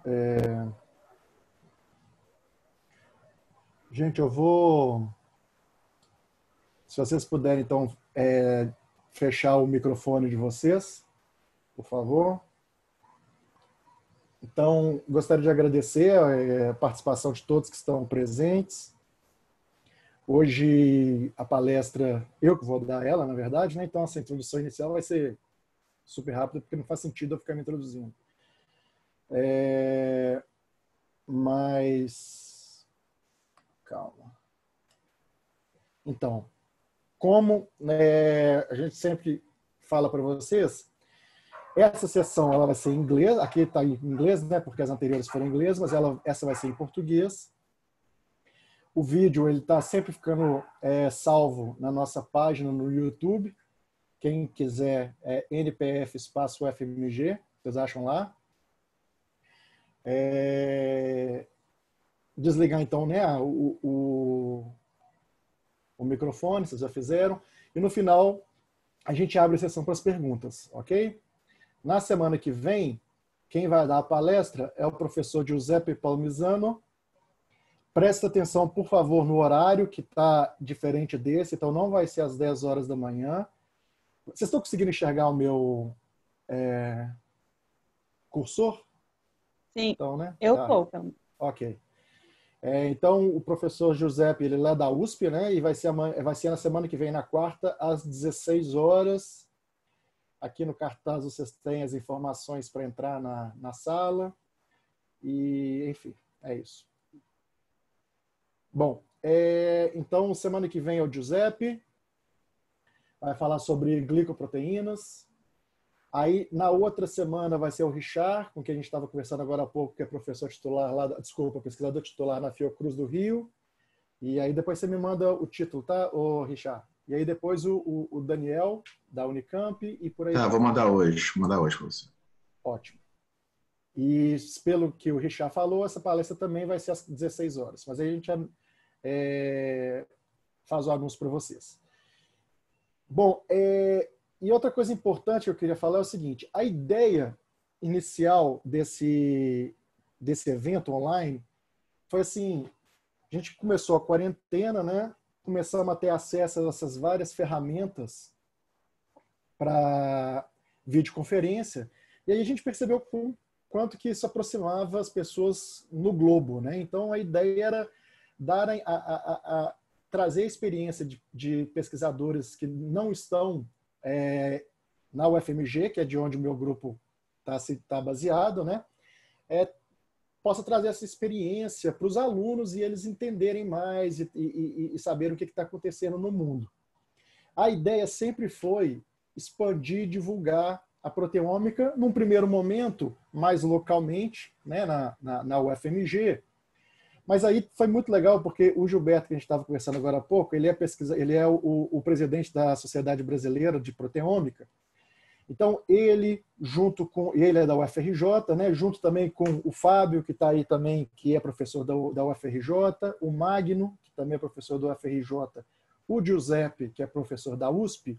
Gente, eu vou... Se vocês puderem, então, fechar o microfone de vocês, por favor. Então, gostaria de agradecer a participação de todos que estão presentes. Hoje, a palestra, eu que vou dar ela, na verdade, né? Então, essa introdução inicial vai ser super rápida, porque não faz sentido eu ficar me introduzindo. Mas... Calma. Então, como a gente sempre fala para vocês, essa sessão ela vai ser em inglês, aqui está em inglês, né, porque as anteriores foram em inglês, mas essa vai ser em português. O vídeo ele está sempre ficando salvo na nossa página no YouTube. Quem quiser, NPF espaço FMG, vocês acham lá. Desligar então, né, o microfone, vocês já fizeram. E no final, a gente abre a sessão para as perguntas, ok? Na semana que vem, quem vai dar a palestra é o professor Giuseppe Palmisano. Presta atenção, por favor, no horário, que está diferente desse, então não vai ser às 10 horas da manhã. Vocês estão conseguindo enxergar o meu cursor? Sim, então, né? eu Tá. estou. Ok. Então, o professor Giuseppe, ele é lá da USP, né? E vai ser na semana que vem, na quarta, às 16 horas. Aqui no cartaz vocês têm as informações para entrar na sala. E, enfim, é isso. Bom, então, semana que vem é o Giuseppe. Vai falar sobre glicoproteínas. Aí, na outra semana, vai ser o Richard, com quem a gente estava conversando agora há pouco, que é professor titular lá, pesquisador titular na Fiocruz do Rio. E aí depois você me manda o título, tá, ô Richard? E aí depois o Daniel, da Unicamp, e por aí Tá, vai. vou mandar hoje para você. Ótimo. E pelo que o Richard falou, essa palestra também vai ser às 16 horas. Mas aí a gente faz o anúncio para vocês. Bom, e outra coisa importante que eu queria falar é o seguinte: a ideia inicial desse evento online foi assim, a gente começou a quarentena, né? Começamos a ter acesso a essas várias ferramentas para videoconferência, e aí a gente percebeu quanto que isso aproximava as pessoas no globo, né? Então a ideia era trazer a experiência de pesquisadores que não estão na UFMG, que é de onde o meu grupo tá baseado, né? Possa trazer essa experiência para os alunos e eles entenderem mais e saberem o que está acontecendo no mundo. A ideia sempre foi expandir e divulgar a proteômica, num primeiro momento, mais localmente, né, na UFMG. Mas aí foi muito legal, porque o Gilberto, que a gente estava conversando agora há pouco, ele é o presidente da Sociedade Brasileira de Proteômica. Então, ele é da UFRJ, né, junto também com o Fábio, que está aí também, que é professor da UFRJ, o Magno, que também é professor da UFRJ, o Giuseppe, que é professor da USP,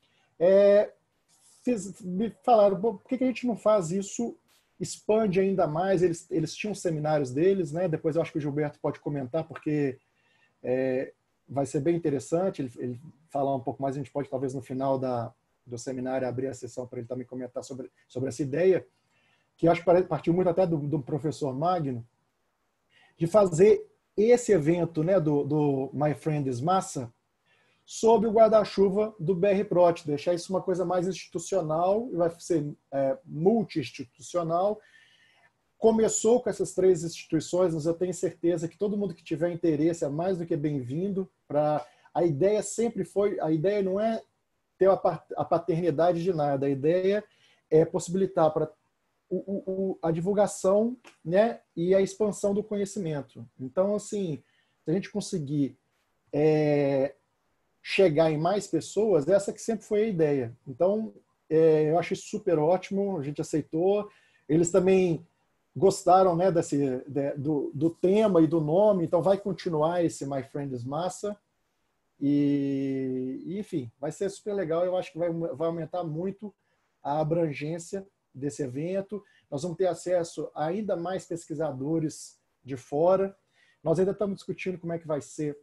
me falaram, por que a gente não faz isso, expande ainda mais? Eles tinham seminários deles, né? Depois eu acho que o Gilberto pode comentar, porque vai ser bem interessante ele falar um pouco mais, a gente pode talvez no final do seminário abrir a sessão para ele também comentar sobre essa ideia, que eu acho que partiu muito até do professor Magno, de fazer esse evento, né, do My Friend is Massa, sob o guarda-chuva do BR-Prot, deixar isso uma coisa mais institucional, vai ser multi-institucional. Começou com essas 3 instituições, mas eu tenho certeza que todo mundo que tiver interesse é mais do que bem-vindo. A ideia sempre foi, a ideia não é ter a paternidade de nada, a ideia é possibilitar para a divulgação, né, e a expansão do conhecimento. Então, assim, se a gente conseguir chegar em mais pessoas, essa que sempre foi a ideia. Então, eu acho isso super ótimo, a gente aceitou. Eles também gostaram, né, do tema e do nome, então vai continuar esse My Friend is Massa. E enfim, vai ser super legal. Eu acho que vai aumentar muito a abrangência desse evento. Nós vamos ter acesso a ainda mais pesquisadores de fora. Nós ainda estamos discutindo como é que vai ser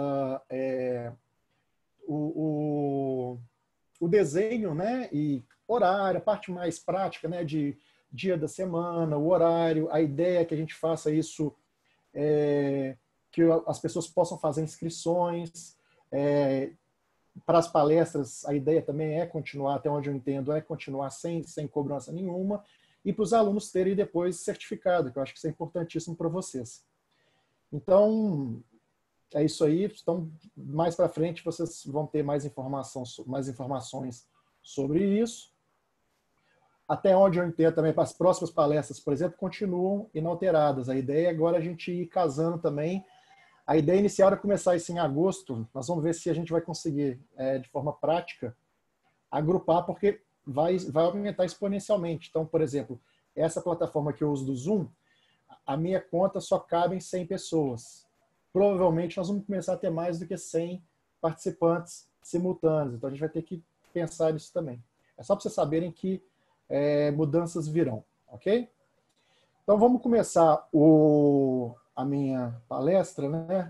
o desenho, né? E horário, a parte mais prática, né? De dia da semana, o horário. A ideia é que a gente faça isso, que as pessoas possam fazer inscrições. Para as palestras, a ideia também é continuar, até onde eu entendo, é continuar sem cobrança nenhuma, e para os alunos terem depois certificado, que eu acho que isso é importantíssimo para vocês. Então, é isso aí. Então, mais para frente, vocês vão ter mais informações sobre isso. Até onde eu entendo também, para as próximas palestras, por exemplo, continuam inalteradas. A ideia é agora a gente ir casando também. A ideia inicial era começar isso em agosto. Nós vamos ver se a gente vai conseguir, de forma prática, agrupar, porque vai aumentar exponencialmente. Então, por exemplo, essa plataforma que eu uso do Zoom, a minha conta só cabe em 100 pessoas. Provavelmente nós vamos começar a ter mais do que 100 participantes simultâneos. Então, a gente vai ter que pensar nisso também. É só para vocês saberem que mudanças virão, ok? Então, vamos começar a minha palestra, né?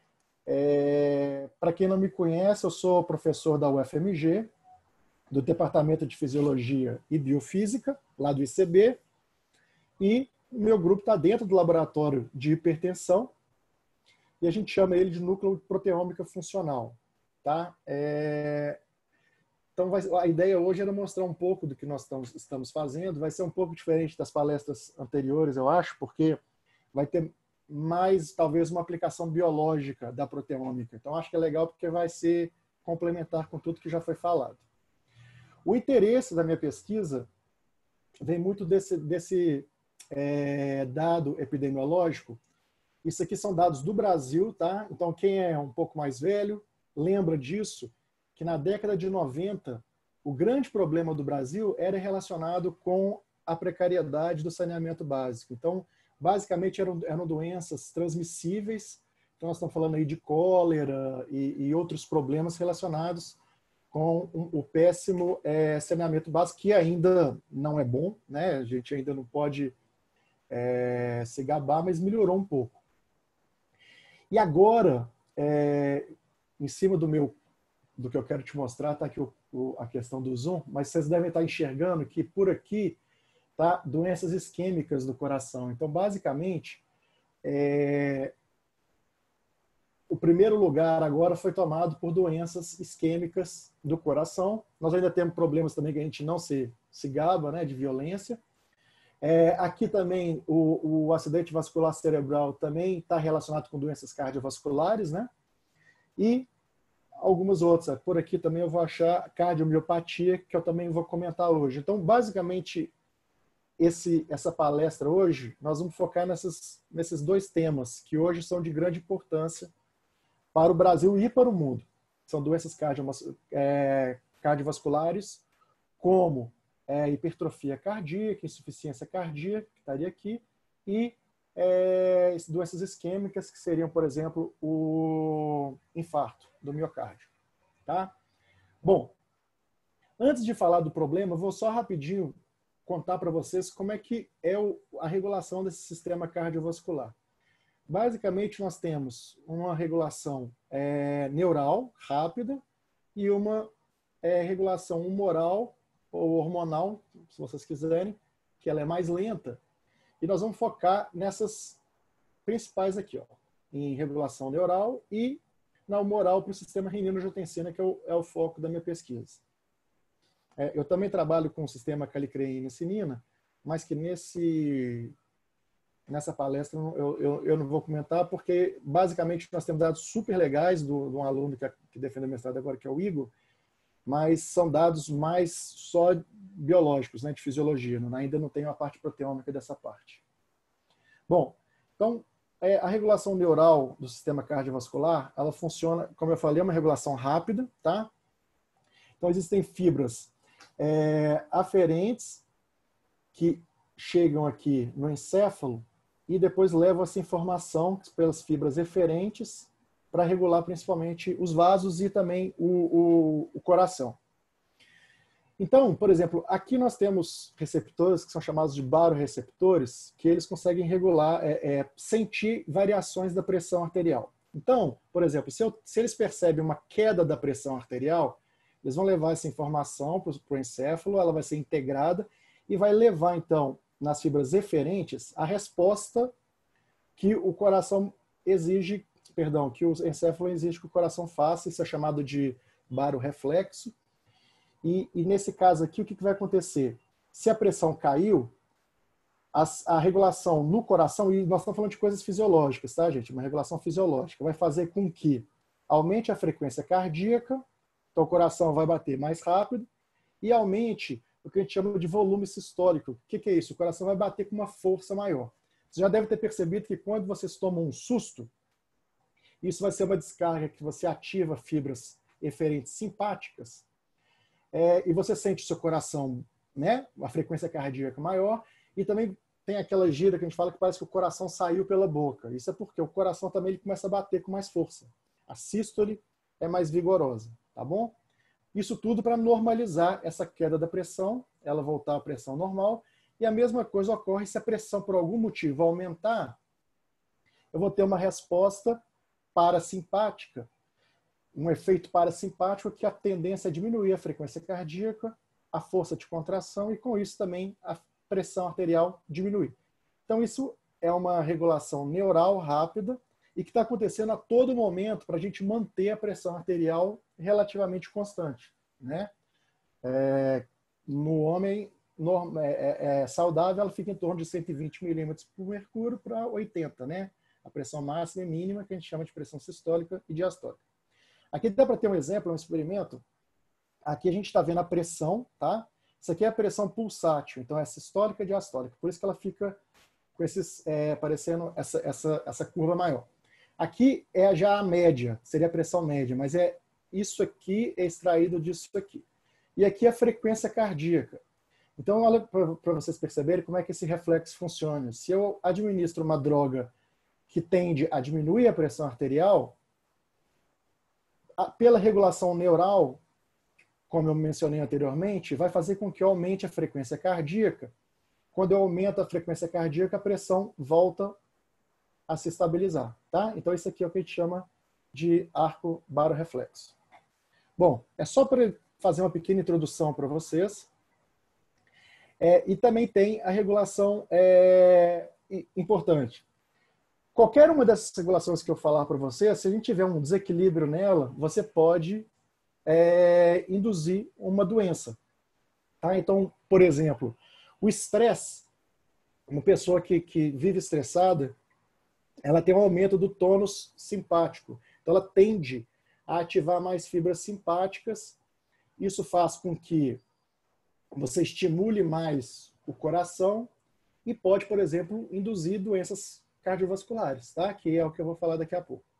Para quem não me conhece, eu sou professor da UFMG, do Departamento de Fisiologia e Biofísica, lá do ICB, e o meu grupo está dentro do laboratório de hipertensão, e a gente chama ele de núcleo de proteômica funcional, tá? Então, a ideia hoje era mostrar um pouco do que nós estamos fazendo. Vai ser um pouco diferente das palestras anteriores, eu acho, porque vai ter mais, talvez, uma aplicação biológica da proteômica. Então, acho que é legal porque vai ser complementar com tudo que já foi falado. O interesse da minha pesquisa vem muito desse dado epidemiológico. Isso aqui são dados do Brasil, tá? Então, quem é um pouco mais velho lembra disso, que na década de 90, o grande problema do Brasil era relacionado com a precariedade do saneamento básico. Então, basicamente, eram doenças transmissíveis. Então, nós estamos falando aí de cólera e outros problemas relacionados com o péssimo saneamento básico, que ainda não é bom, né? A gente ainda não pode se gabar, mas melhorou um pouco. E agora, em cima do que eu quero te mostrar, está aqui a questão do Zoom, mas vocês devem estar enxergando que por aqui tá doenças isquêmicas do coração. Então, basicamente, o primeiro lugar agora foi tomado por doenças isquêmicas do coração. Nós ainda temos problemas também que a gente não se gaba, né, de violência. Aqui também o acidente vascular cerebral também está relacionado com doenças cardiovasculares, né? E algumas outras. Por aqui também eu vou achar cardiomiopatia, que eu também vou comentar hoje. Então, basicamente, essa palestra hoje, nós vamos focar nesses dois temas, que hoje são de grande importância para o Brasil e para o mundo. São doenças cardiovasculares, como hipertrofia cardíaca, insuficiência cardíaca, que estaria aqui, e doenças isquêmicas, que seriam, por exemplo, o infarto do miocárdio. Tá? Bom, antes de falar do problema, eu vou só rapidinho contar para vocês como é que é a regulação desse sistema cardiovascular. Basicamente, nós temos uma regulação neural, rápida, e uma regulação humoral ou hormonal, se vocês quiserem, que ela é mais lenta. E nós vamos focar nessas principais aqui, ó, em regulação neural e na humoral para o sistema renina-angiotensina, que é o foco da minha pesquisa. Eu também trabalho com o sistema calicreína-cinina, mas que nessa palestra eu não vou comentar, porque basicamente nós temos dados super legais de um aluno que defende a mestrado agora, que é o Igor, mas são dados mais só biológicos, né, de fisiologia. Ainda não tem a parte proteômica dessa parte. Bom, então, a regulação neural do sistema cardiovascular, ela funciona, como eu falei, é uma regulação rápida, tá? Então, existem fibras aferentes que chegam aqui no encéfalo e depois levam essa informação pelas fibras eferentes para regular principalmente os vasos e também o coração. Então, por exemplo, aqui nós temos receptores que são chamados de baroreceptores, que eles conseguem regular, sentir variações da pressão arterial. Então, por exemplo, se eles percebem uma queda da pressão arterial, eles vão levar essa informação para o encéfalo, ela vai ser integrada e vai levar, então, nas fibras eferentes, a resposta que o coração exige, perdão, que o encéfalo exige que o coração faça, isso é chamado de baroreflexo. E nesse caso aqui, o que vai acontecer? Se a pressão caiu, a regulação no coração, e nós estamos falando de coisas fisiológicas, tá, gente? Uma regulação fisiológica vai fazer com que aumente a frequência cardíaca, então o coração vai bater mais rápido, e aumente o que a gente chama de volume sistólico. O que é isso? O coração vai bater com uma força maior. Você já deve ter percebido que quando vocês tomam um susto, isso vai ser uma descarga que você ativa fibras eferentes simpáticas, e você sente o seu coração, né, a frequência cardíaca maior, e também tem aquela gira que a gente fala que parece que o coração saiu pela boca. Isso é porque o coração também ele começa a bater com mais força. A sístole é mais vigorosa, tá bom? Isso tudo para normalizar essa queda da pressão, ela voltar à pressão normal, e a mesma coisa ocorre se a pressão por algum motivo aumentar, eu vou ter uma resposta parasimpática, um efeito parasimpático que a tendência é diminuir a frequência cardíaca, a força de contração e com isso também a pressão arterial diminuir. Então isso é uma regulação neural rápida e que está acontecendo a todo momento para a gente manter a pressão arterial relativamente constante, né? No homem saudável, ela fica em torno de 120 milímetros por mercúrio para 80, né? A pressão máxima e mínima, que a gente chama de pressão sistólica e diastólica. Aqui dá para ter um exemplo, um experimento. Aqui a gente está vendo a pressão, tá? Isso aqui é a pressão pulsátil, então é sistólica e diastólica. Por isso que ela fica com esses, parecendo essa curva maior. Aqui é já a média, seria a pressão média, mas isso aqui é extraído disso aqui. E aqui é a frequência cardíaca. Então, olha para vocês perceberem como é que esse reflexo funciona. Se eu administro uma droga que tende a diminuir a pressão arterial, pela regulação neural, como eu mencionei anteriormente, vai fazer com que eu aumente a frequência cardíaca. Quando eu aumento a frequência cardíaca, a pressão volta a se estabilizar, tá? Então, isso aqui é o que a gente chama de arco baroreflexo. Bom, é só para fazer uma pequena introdução para vocês. E também tem a regulação importante. Qualquer uma dessas regulações que eu falar para você, se a gente tiver um desequilíbrio nela, você pode induzir uma doença. Tá? Então, por exemplo, o estresse, uma pessoa que vive estressada, ela tem um aumento do tônus simpático. Então, ela tende a ativar mais fibras simpáticas. Isso faz com que você estimule mais o coração e pode, por exemplo, induzir doenças cardiovasculares, tá? Que é o que eu vou falar daqui a pouco.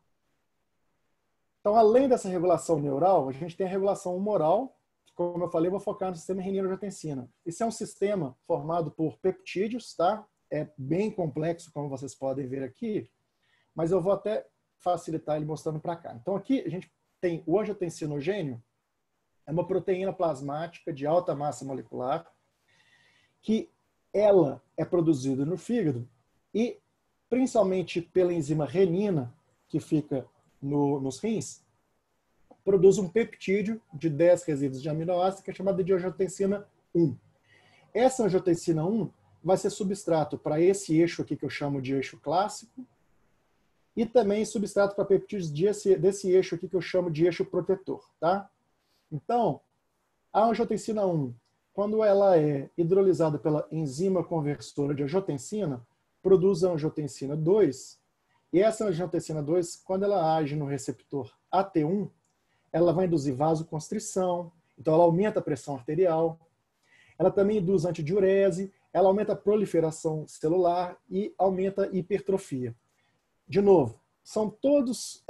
Então, além dessa regulação neural, a gente tem a regulação humoral, que, como eu falei, eu vou focar no sistema renina-angiotensina. Esse é um sistema formado por peptídeos, tá? É bem complexo, como vocês podem ver aqui, mas eu vou até facilitar ele mostrando para cá. Então, aqui a gente tem o angiotensinogênio, é uma proteína plasmática de alta massa molecular, que ela é produzida no fígado e principalmente pela enzima renina, que fica nos rins, produz um peptídeo de 10 resíduos de aminoácido que é chamado de angiotensina 1. Essa angiotensina 1 vai ser substrato para esse eixo aqui que eu chamo de eixo clássico e também substrato para peptídeos desse eixo aqui que eu chamo de eixo protetor, tá? Então, a angiotensina 1, quando ela é hidrolisada pela enzima conversora de angiotensina, produz a angiotensina 2, e essa angiotensina 2, quando ela age no receptor AT1, ela vai induzir vasoconstrição, então ela aumenta a pressão arterial, ela também induz antidiurese, ela aumenta a proliferação celular e aumenta a hipertrofia. De novo, são todos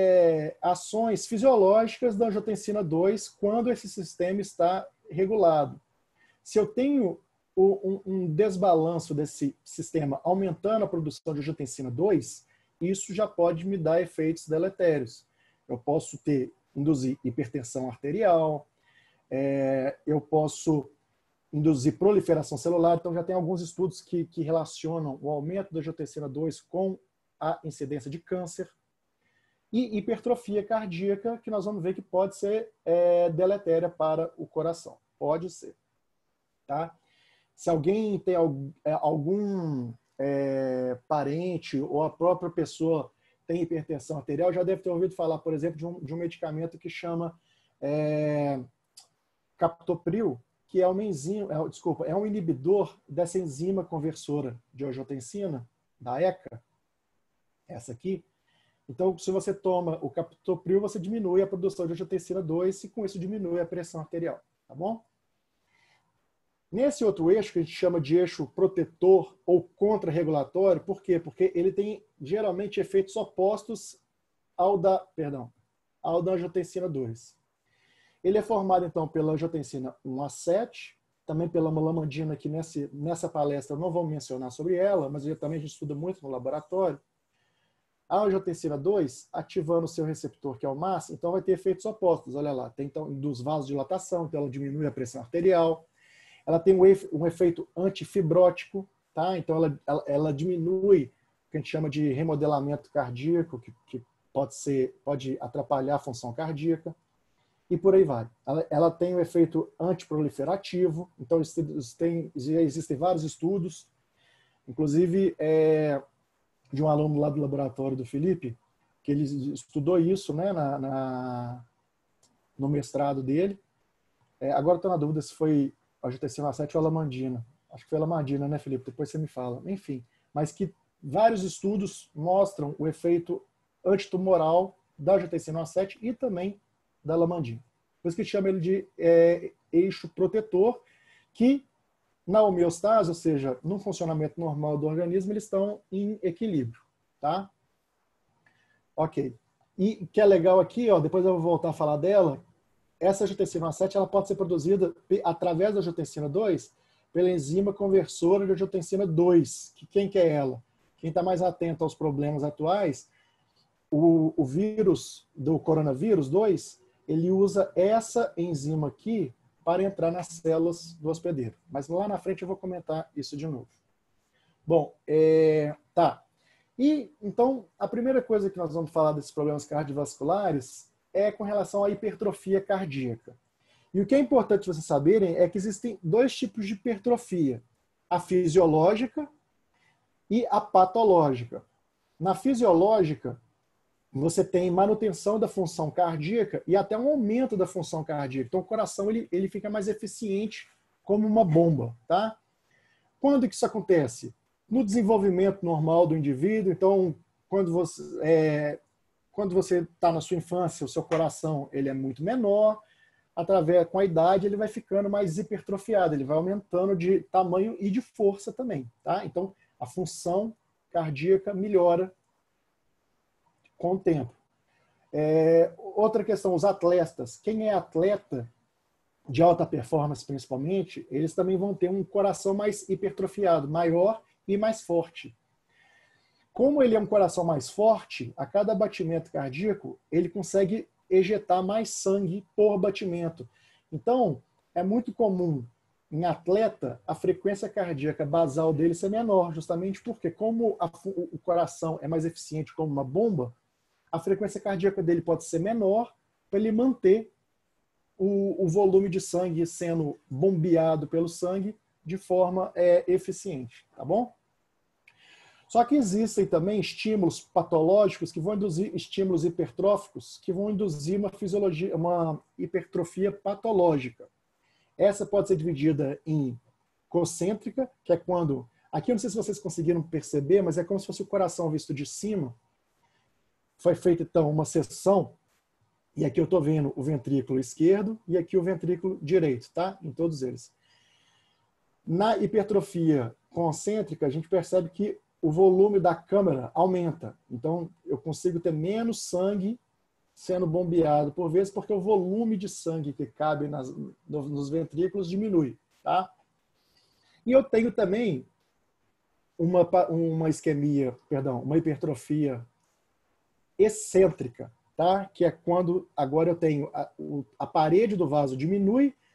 ações fisiológicas da angiotensina 2 quando esse sistema está regulado. Se eu tenho um desbalanço desse sistema aumentando a produção de angiotensina 2, isso já pode me dar efeitos deletérios. Eu posso induzir hipertensão arterial, eu posso induzir proliferação celular. Então, já tem alguns estudos que relacionam o aumento da angiotensina 2 com a incidência de câncer. E hipertrofia cardíaca, que nós vamos ver que pode ser deletéria para o coração. Pode ser. Tá? Se alguém tem algum parente ou a própria pessoa tem hipertensão arterial, já deve ter ouvido falar, por exemplo, de um medicamento que chama captopril, que é uma enzima, é um inibidor dessa enzima conversora de angiotensina, da ECA, essa aqui. Então, se você toma o captopril, você diminui a produção de angiotensina 2 e com isso diminui a pressão arterial, tá bom? Nesse outro eixo, que a gente chama de eixo protetor ou contrarregulatório, por quê? Porque ele tem geralmente efeitos opostos ao da angiotensina 2. Ele é formado, então, pela angiotensina 1A7, também pela melamandina, que nessa palestra não vamos mencionar sobre ela, mas também a gente estuda muito no laboratório. A angiotensina 2, ativando o seu receptor, que é o MAS, então vai ter efeitos opostos. Olha lá, tem então dos vasodilatação, então ela diminui a pressão arterial. Ela tem um efeito antifibrótico, tá? Então ela diminui o que a gente chama de remodelamento cardíaco, que pode atrapalhar a função cardíaca. E por aí vai. Ela tem um efeito antiproliferativo, então existem vários estudos, inclusive de um aluno lá do laboratório do Felipe, que ele estudou isso, né, no mestrado dele. Agora estou na dúvida se foi a angiotensina 7 ou a lamandina. Acho que foi a lamandina, né, Felipe? Depois você me fala. Enfim, mas que vários estudos mostram o efeito antitumoral da angiotensina 7 e também da lamandina. Por isso que chama ele de eixo protetor, que na homeostase, ou seja, no funcionamento normal do organismo, eles estão em equilíbrio, tá? Ok. E o que é legal aqui, ó, depois eu vou voltar a falar dela, essa angiotensina 7 ela pode ser produzida através da angiotensina 2 pela enzima conversora de angiotensina 2. Quem que é ela? Quem está mais atento aos problemas atuais, o vírus do coronavírus 2, ele usa essa enzima aqui para entrar nas células do hospedeiro. Mas lá na frente eu vou comentar isso de novo. Bom, tá. E, então, a primeira coisa que nós vamos falar desses problemas cardiovasculares é com relação à hipertrofia cardíaca. E o que é importante vocês saberem é que existem dois tipos de hipertrofia. A fisiológica e a patológica. Na fisiológica, você tem manutenção da função cardíaca e até um aumento da função cardíaca. Então, o coração ele fica mais eficiente como uma bomba, tá? Quando que isso acontece? No desenvolvimento normal do indivíduo. Então, quando você está na sua infância, o seu coração ele é muito menor. Com a idade, ele vai ficando mais hipertrofiado. Ele vai aumentando de tamanho e de força também, tá? Então, a função cardíaca melhora com o tempo. Outra questão, os atletas. Quem é atleta de alta performance, principalmente, eles também vão ter um coração mais hipertrofiado, maior e mais forte. Como ele é um coração mais forte, a cada batimento cardíaco, ele consegue ejetar mais sangue por batimento. Então, é muito comum em atleta a frequência cardíaca basal dele ser menor, justamente porque como o coração é mais eficiente como uma bomba, a frequência cardíaca dele pode ser menor para ele manter o volume de sangue sendo bombeado pelo sangue de forma eficiente, tá bom? Só que existem também estímulos patológicos que vão induzir estímulos hipertróficos que vão induzir uma hipertrofia patológica. Essa pode ser dividida em concêntrica, que é quando... Aqui eu não sei se vocês conseguiram perceber, mas é como se fosse o coração visto de cima. Foi feita, então, uma seção, e aqui eu estou vendo o ventrículo esquerdo e aqui o ventrículo direito, tá? Em todos eles. Na hipertrofia concêntrica, a gente percebe que o volume da câmara aumenta. Então, eu consigo ter menos sangue sendo bombeado por vez, porque o volume de sangue que cabe nos ventrículos diminui, tá? E eu tenho também uma isquemia, perdão, uma hipertrofia excêntrica, tá? Que é quando agora eu tenho a parede do vaso diminui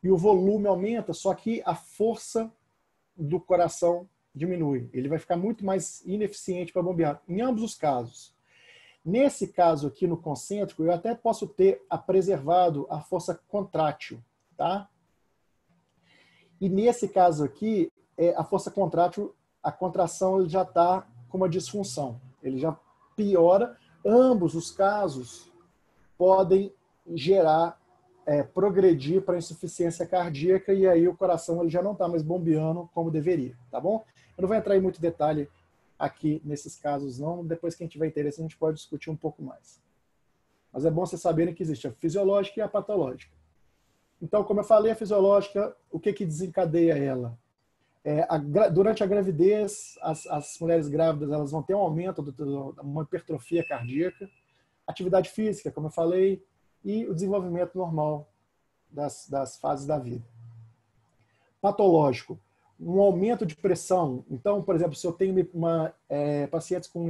e o volume aumenta, só que a força do coração diminui. Ele vai ficar muito mais ineficiente para bombear, em ambos os casos. Nesse caso aqui no concêntrico, eu até posso ter preservado a força contrátil, tá? E nesse caso aqui, a força contrátil, a contração ele já está com uma disfunção. Ele já piora. Ambos os casos podem gerar, progredir para insuficiência cardíaca e aí o coração ele já não está mais bombeando como deveria, tá bom? Eu não vou entrar em muito detalhe aqui nesses casos não. Depois, quem tiver interesse, a gente pode discutir um pouco mais. Mas é bom vocês saberem que existe a fisiológica e a patológica. Então, como eu falei, a fisiológica, o que desencadeia ela? Durante a gravidez, as mulheres grávidas elas vão ter um aumento, uma hipertrofia cardíaca, atividade física, como eu falei, e o desenvolvimento normal das fases da vida. Patológico, um aumento de pressão. Então, por exemplo, se eu tenho pacientes com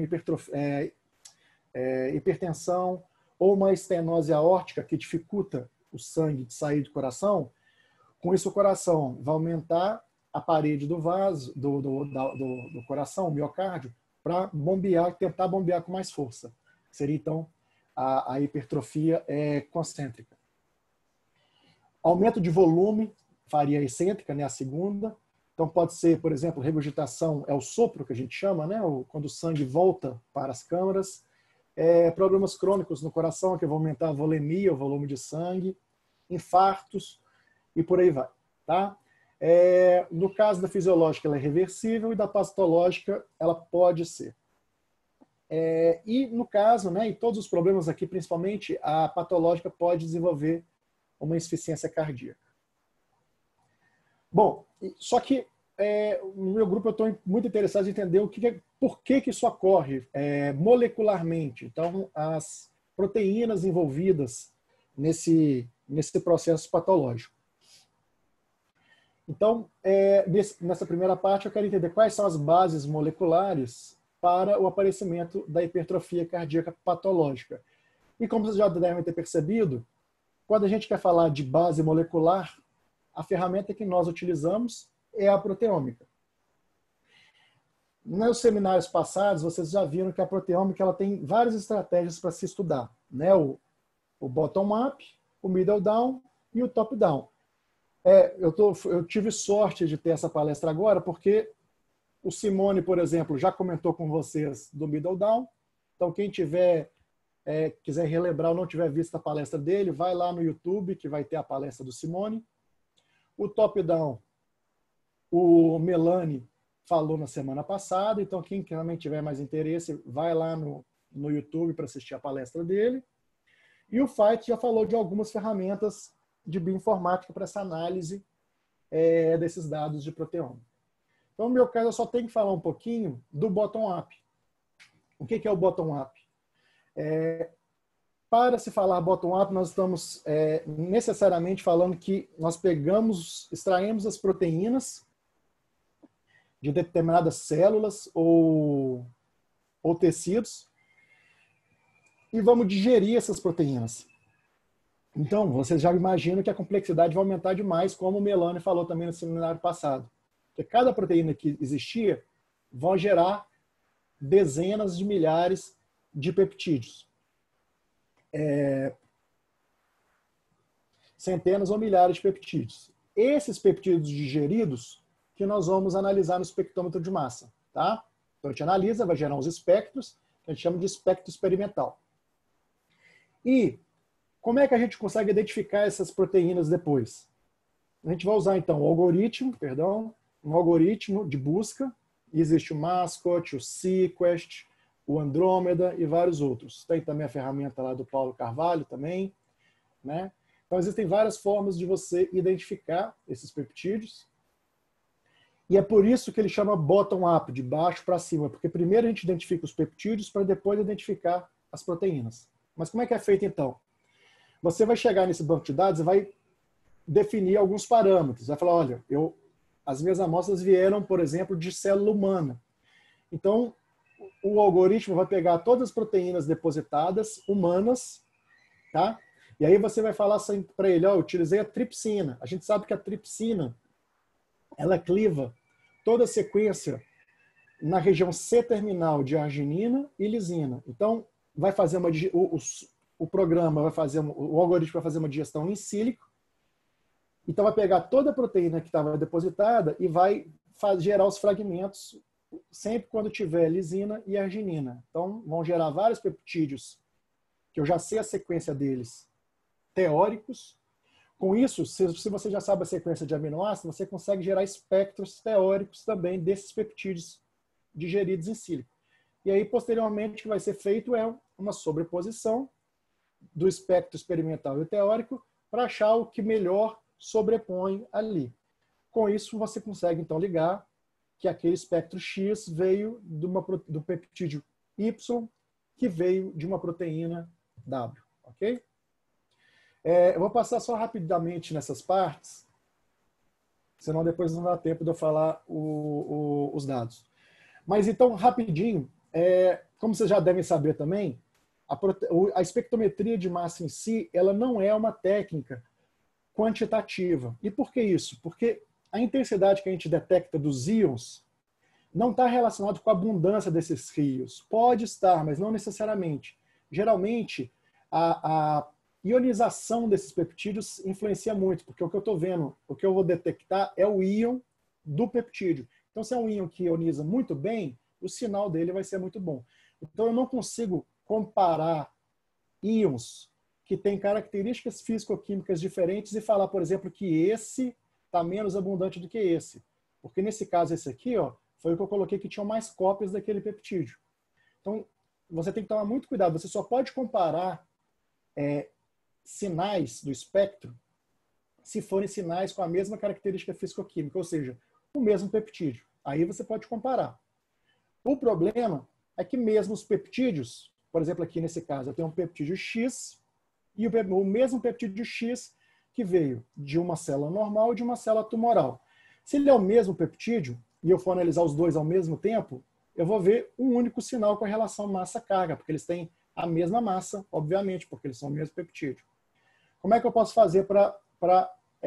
hipertensão ou uma estenose aórtica que dificulta o sangue de sair do coração, com isso o coração vai aumentar a parede do vaso, do coração, o miocárdio, para bombear, tentar bombear com mais força. Seria, então, a hipertrofia concêntrica. Aumento de volume, faria excêntrica, né, a segunda. Então, pode ser, por exemplo, regurgitação, é o sopro que a gente chama, né, quando o sangue volta para as câmaras. Problemas crônicos no coração, que vão aumentar a volemia, o volume de sangue. Infartos, e por aí vai. Tá? No caso da fisiológica, ela é reversível e da patológica, ela pode ser. E no caso, né, em todos os problemas aqui, principalmente, a patológica pode desenvolver uma insuficiência cardíaca. Bom, só que no meu grupo eu estou muito interessado em entender por que isso ocorre molecularmente. Então, as proteínas envolvidas nesse processo patológico. Então, nessa primeira parte, eu quero entender quais são as bases moleculares para o aparecimento da hipertrofia cardíaca patológica. E como vocês já devem ter percebido, quando a gente quer falar de base molecular, a ferramenta que nós utilizamos é a proteômica. Nos seminários passados, vocês já viram que a proteômica ela tem várias estratégias para se estudar, né? O bottom-up, o middle-down e o top-down. Eu tive sorte de ter essa palestra agora, porque o Simone, por exemplo, já comentou com vocês do middle-down. Então, quem quiser relembrar ou não tiver visto a palestra dele, vai lá no YouTube, que vai ter a palestra do Simone. O top-down, o Melanie falou na semana passada, então quem realmente tiver mais interesse, vai lá no YouTube para assistir a palestra dele. E o Fait já falou de algumas ferramentas de bioinformática para essa análise desses dados de proteoma. Então, no meu caso, eu só tenho que falar um pouquinho do bottom-up. O que é o bottom-up? Para se falar bottom-up, nós estamos necessariamente falando que nós extraímos as proteínas de determinadas células ou tecidos e vamos digerir essas proteínas. Então, vocês já imaginam que a complexidade vai aumentar demais, como o Melanie falou também no seminário passado. Porque cada proteína que existia vão gerar dezenas de milhares de peptídeos. Centenas ou milhares de peptídeos. Esses peptídeos digeridos que nós vamos analisar no espectrômetro de massa. Tá? Então, a gente analisa, vai gerar uns espectros, que a gente chama de espectro experimental. E como é que a gente consegue identificar essas proteínas depois? A gente vai usar, então, um algoritmo de busca. Existe o Mascot, o Sequest, o Andrômeda e vários outros. Tem também a ferramenta lá do Paulo Carvalho também, né? Então, existem várias formas de você identificar esses peptídeos. E é por isso que ele chama bottom-up, de baixo para cima, porque primeiro a gente identifica os peptídeos para depois identificar as proteínas. Mas como é que é feito, então? Você vai chegar nesse banco de dados e vai definir alguns parâmetros. Vai falar, olha, as minhas amostras vieram, por exemplo, de célula humana. Então, o algoritmo vai pegar todas as proteínas depositadas humanas, tá? E aí você vai falar assim para ele, ó, eu utilizei a tripsina. A gente sabe que a tripsina, ela cliva toda a sequência na região C-terminal de arginina e lisina. Então, vai fazer o programa vai fazer, o algoritmo vai fazer uma digestão em sílico. Então, vai pegar toda a proteína que estava depositada e vai gerar os fragmentos sempre quando tiver lisina e arginina. Então, vão gerar vários peptídeos, que eu já sei a sequência deles, teóricos. Com isso, se você já sabe a sequência de aminoácidos, você consegue gerar espectros teóricos também desses peptídeos digeridos em sílico. E aí, posteriormente, o que vai ser feito é uma sobreposição do espectro experimental e teórico para achar o que melhor sobrepõe ali. Com isso, você consegue, então, ligar que aquele espectro X veio do peptídeo Y, que veio de uma proteína W. Ok? Eu vou passar só rapidamente nessas partes, senão depois não dá tempo de eu falar os dados. Mas então, rapidinho, como vocês já devem saber também, a espectrometria de massa em si, ela não é uma técnica quantitativa. E por que isso? Porque a intensidade que a gente detecta dos íons não está relacionado com a abundância desses rios. Pode estar, mas não necessariamente. Geralmente, a ionização desses peptídeos influencia muito, porque o que eu estou vendo, o que eu vou detectar é o íon do peptídeo. Então, se é um íon que ioniza muito bem, o sinal dele vai ser muito bom. Então, eu não consigo comparar íons que têm características físico-químicas diferentes e falar, por exemplo, que esse está menos abundante do que esse. Porque nesse caso, esse aqui, ó, foi o que eu coloquei que tinham mais cópias daquele peptídeo. Então, você tem que tomar muito cuidado. Você só pode comparar sinais do espectro se forem sinais com a mesma característica físico-química, ou seja, o mesmo peptídeo. Aí você pode comparar. O problema é que mesmo os peptídeos, por exemplo, aqui nesse caso, eu tenho um peptídeo X e o mesmo peptídeo X que veio de uma célula normal e de uma célula tumoral. Se ele é o mesmo peptídeo, e eu for analisar os dois ao mesmo tempo, eu vou ver um único sinal com a relação massa-carga, porque eles têm a mesma massa, obviamente, porque eles são o mesmo peptídeo. Como é que eu posso fazer para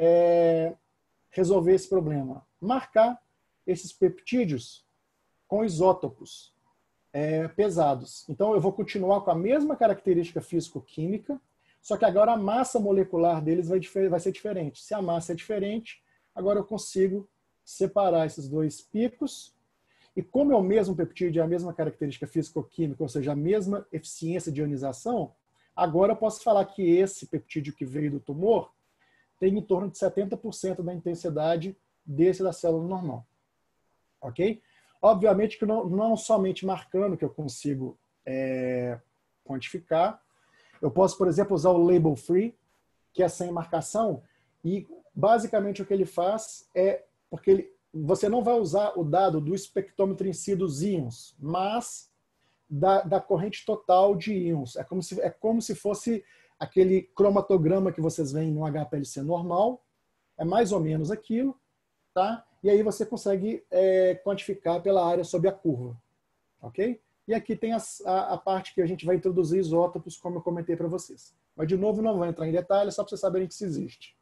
resolver esse problema? Marcar esses peptídeos com isótopos pesados. Então, eu vou continuar com a mesma característica físico-química, só que agora a massa molecular deles vai ser diferente. Se a massa é diferente, agora eu consigo separar esses dois picos. E como é o mesmo peptídeo, é a mesma característica físico-química, ou seja, a mesma eficiência de ionização, agora eu posso falar que esse peptídeo que veio do tumor tem em torno de 70% da intensidade desse da célula normal. Ok? Obviamente que não somente marcando que eu consigo quantificar. Eu posso, por exemplo, usar o label free, que é sem marcação, e basicamente o que ele faz é, porque você não vai usar o dado do espectrômetro em si dos íons, mas da corrente total de íons. É como se fosse aquele cromatograma que vocês veem no HPLC normal, é mais ou menos aquilo, tá? E aí você consegue quantificar pela área sob a curva, ok? E aqui tem a parte que a gente vai introduzir isótopos, como eu comentei para vocês. Mas, de novo, não vou entrar em detalhes, só para vocês saberem que isso existe.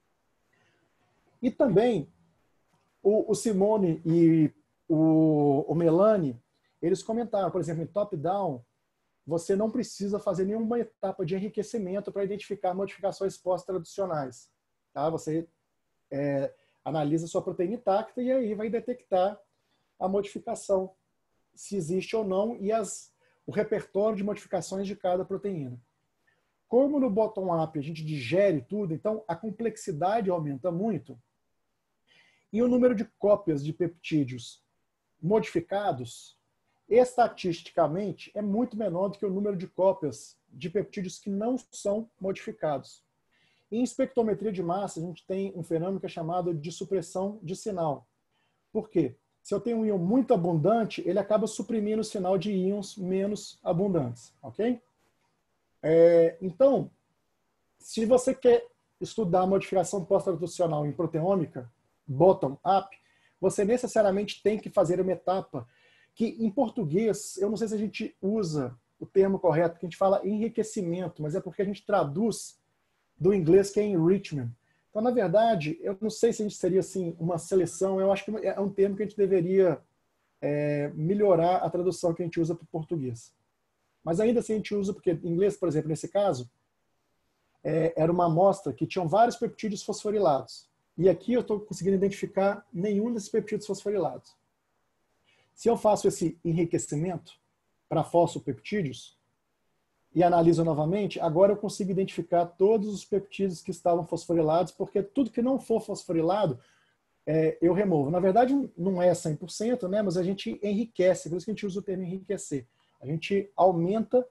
E também, o Simone e o Melanie, eles comentaram, por exemplo, em top-down, você não precisa fazer nenhuma etapa de enriquecimento para identificar modificações pós-traducionais. Tá? Você analisa a sua proteína intacta e aí vai detectar a modificação, se existe ou não, e o repertório de modificações de cada proteína. Como no bottom-up a gente digere tudo, então a complexidade aumenta muito e o número de cópias de peptídeos modificados, estatisticamente, é muito menor do que o número de cópias de peptídeos que não são modificados. Em espectrometria de massa, a gente tem um fenômeno que é chamado de supressão de sinal. Por quê? Se eu tenho um íon muito abundante, ele acaba suprimindo o sinal de íons menos abundantes, ok? Então, se você quer estudar a modificação pós-traducional em proteômica, bottom-up, você necessariamente tem que fazer uma etapa que, em português, eu não sei se a gente usa o termo correto, que a gente fala enriquecimento, mas é porque a gente traduz do inglês, que é enrichment. Então, na verdade, eu não sei se a gente seria assim, uma seleção, eu acho que é um termo que a gente deveria melhorar a tradução que a gente usa para o português. Mas ainda assim a gente usa, porque em inglês, por exemplo, nesse caso, era uma amostra que tinham vários peptídeos fosforilados. E aqui eu estou conseguindo identificar nenhum desses peptídeos fosforilados. Se eu faço esse enriquecimento para fosfopeptídeos e analiso novamente, agora eu consigo identificar todos os peptídeos que estavam fosforilados, porque tudo que não for fosforilado, eu removo. Na verdade, não é 100%, né? Mas a gente enriquece, por isso que a gente usa o termo enriquecer. A gente aumenta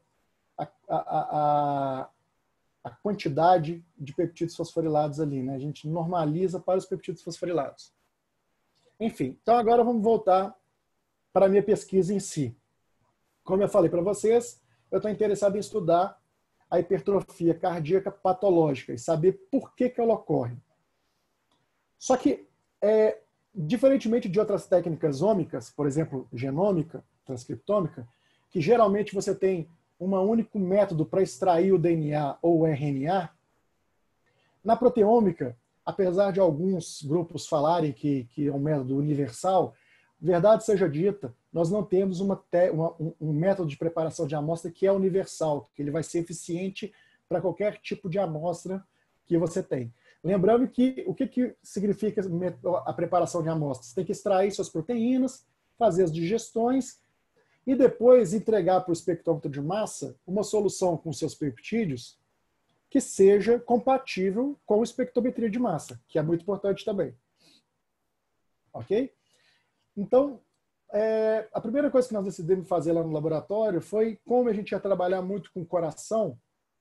a quantidade de peptídeos fosforilados ali, né? A gente normaliza para os peptídeos fosforilados. Enfim, então agora vamos voltar para a minha pesquisa em si. Como eu falei para vocês, eu estou interessado em estudar a hipertrofia cardíaca patológica e saber por que ela ocorre. Só que, diferentemente de outras técnicas ômicas, por exemplo, genômica, transcriptômica, que geralmente você tem um único método para extrair o DNA ou o RNA, na proteômica, apesar de alguns grupos falarem que é um método universal, verdade seja dita, nós não temos um método de preparação de amostra que é universal, que ele vai ser eficiente para qualquer tipo de amostra que você tem. Lembrando que o que significa a preparação de amostras? Você tem que extrair suas proteínas, fazer as digestões e depois entregar para o espectrômetro de massa uma solução com seus peptídeos que seja compatível com a espectrometria de massa, que é muito importante também. Ok? Então, a primeira coisa que nós decidimos fazer lá no laboratório foi, como a gente ia trabalhar muito com o coração,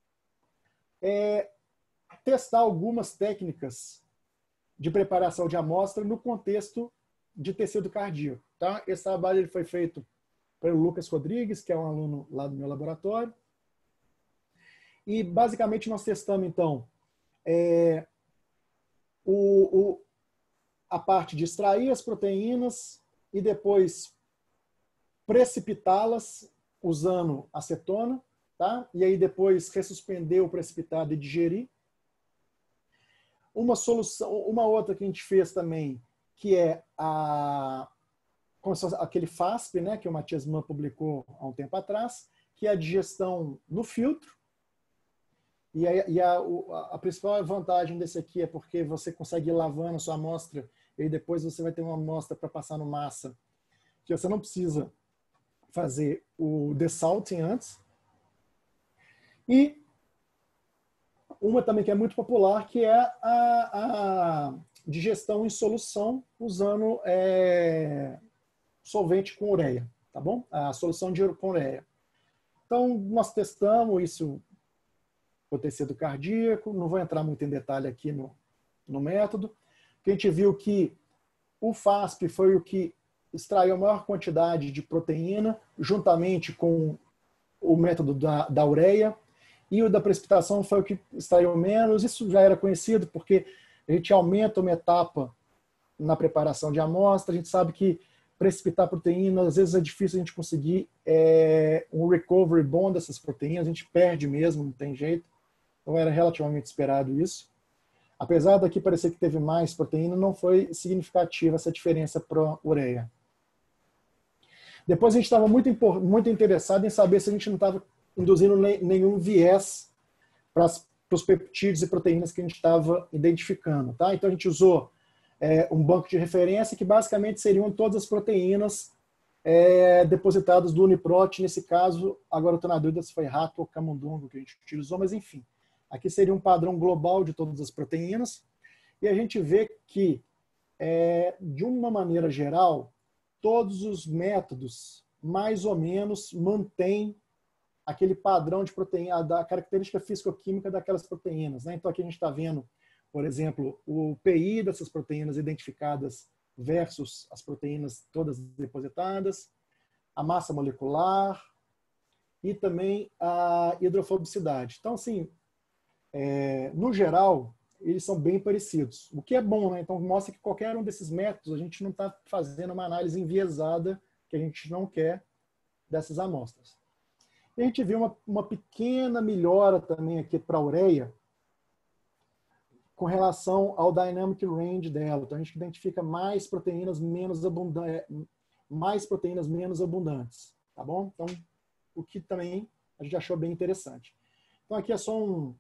testar algumas técnicas de preparação de amostra no contexto de tecido cardíaco. Tá? Esse trabalho ele foi feito pelo Lucas Rodrigues, que é um aluno lá do meu laboratório. E, basicamente, nós testamos, então, a parte de extrair as proteínas e depois precipitá-las usando acetona, tá? E aí depois ressuspender o precipitado e digerir. Uma solução, uma outra que a gente fez também, que é aquele FASP, né, que o Matias Mann publicou há um tempo atrás, que é a digestão no filtro. E a principal vantagem desse aqui é porque você consegue ir lavando a sua amostra e depois você vai ter uma amostra para passar no massa, que você não precisa fazer o desalting antes. E uma também que é muito popular, que é a digestão em solução usando solvente com ureia, tá bom? A solução com ureia. Então, nós testamos isso o tecido cardíaco, não vou entrar muito em detalhe aqui no método, que a gente viu que o FASP foi o que extraiu a maior quantidade de proteína, juntamente com o método da ureia, e o da precipitação foi o que extraiu menos. Isso já era conhecido, porque a gente aumenta uma etapa na preparação de amostra, a gente sabe que precipitar proteínas, às vezes é difícil a gente conseguir um recovery bom dessas proteínas, a gente perde mesmo, não tem jeito. Então era relativamente esperado isso. Apesar daqui parecer que teve mais proteína, não foi significativa essa diferença para a ureia. Depois a gente estava muito interessado em saber se a gente não estava induzindo nenhum viés para os peptídeos e proteínas que a gente estava identificando. Tá? Então a gente usou um banco de referência que basicamente seriam todas as proteínas depositadas do Uniprot. Nesse caso, agora eu estou na dúvida se foi rato ou camundongo que a gente utilizou, mas enfim. Aqui seria um padrão global de todas as proteínas. E a gente vê que, de uma maneira geral, todos os métodos, mais ou menos, mantêm aquele padrão de proteína, da característica físico-química daquelas proteínas. Né? Então, aqui a gente está vendo, por exemplo, o PI dessas proteínas identificadas versus as proteínas todas depositadas, a massa molecular e também a hidrofobicidade. Então, assim, no geral, eles são bem parecidos. O que é bom, né? Então mostra que qualquer um desses métodos, a gente não está fazendo uma análise enviesada que a gente não quer dessas amostras. E a gente viu uma pequena melhora também aqui para a ureia, com relação ao dynamic range dela. Então, a gente identifica mais proteínas menos abundantes, tá bom? Então, o que também a gente achou bem interessante. Então, aqui é só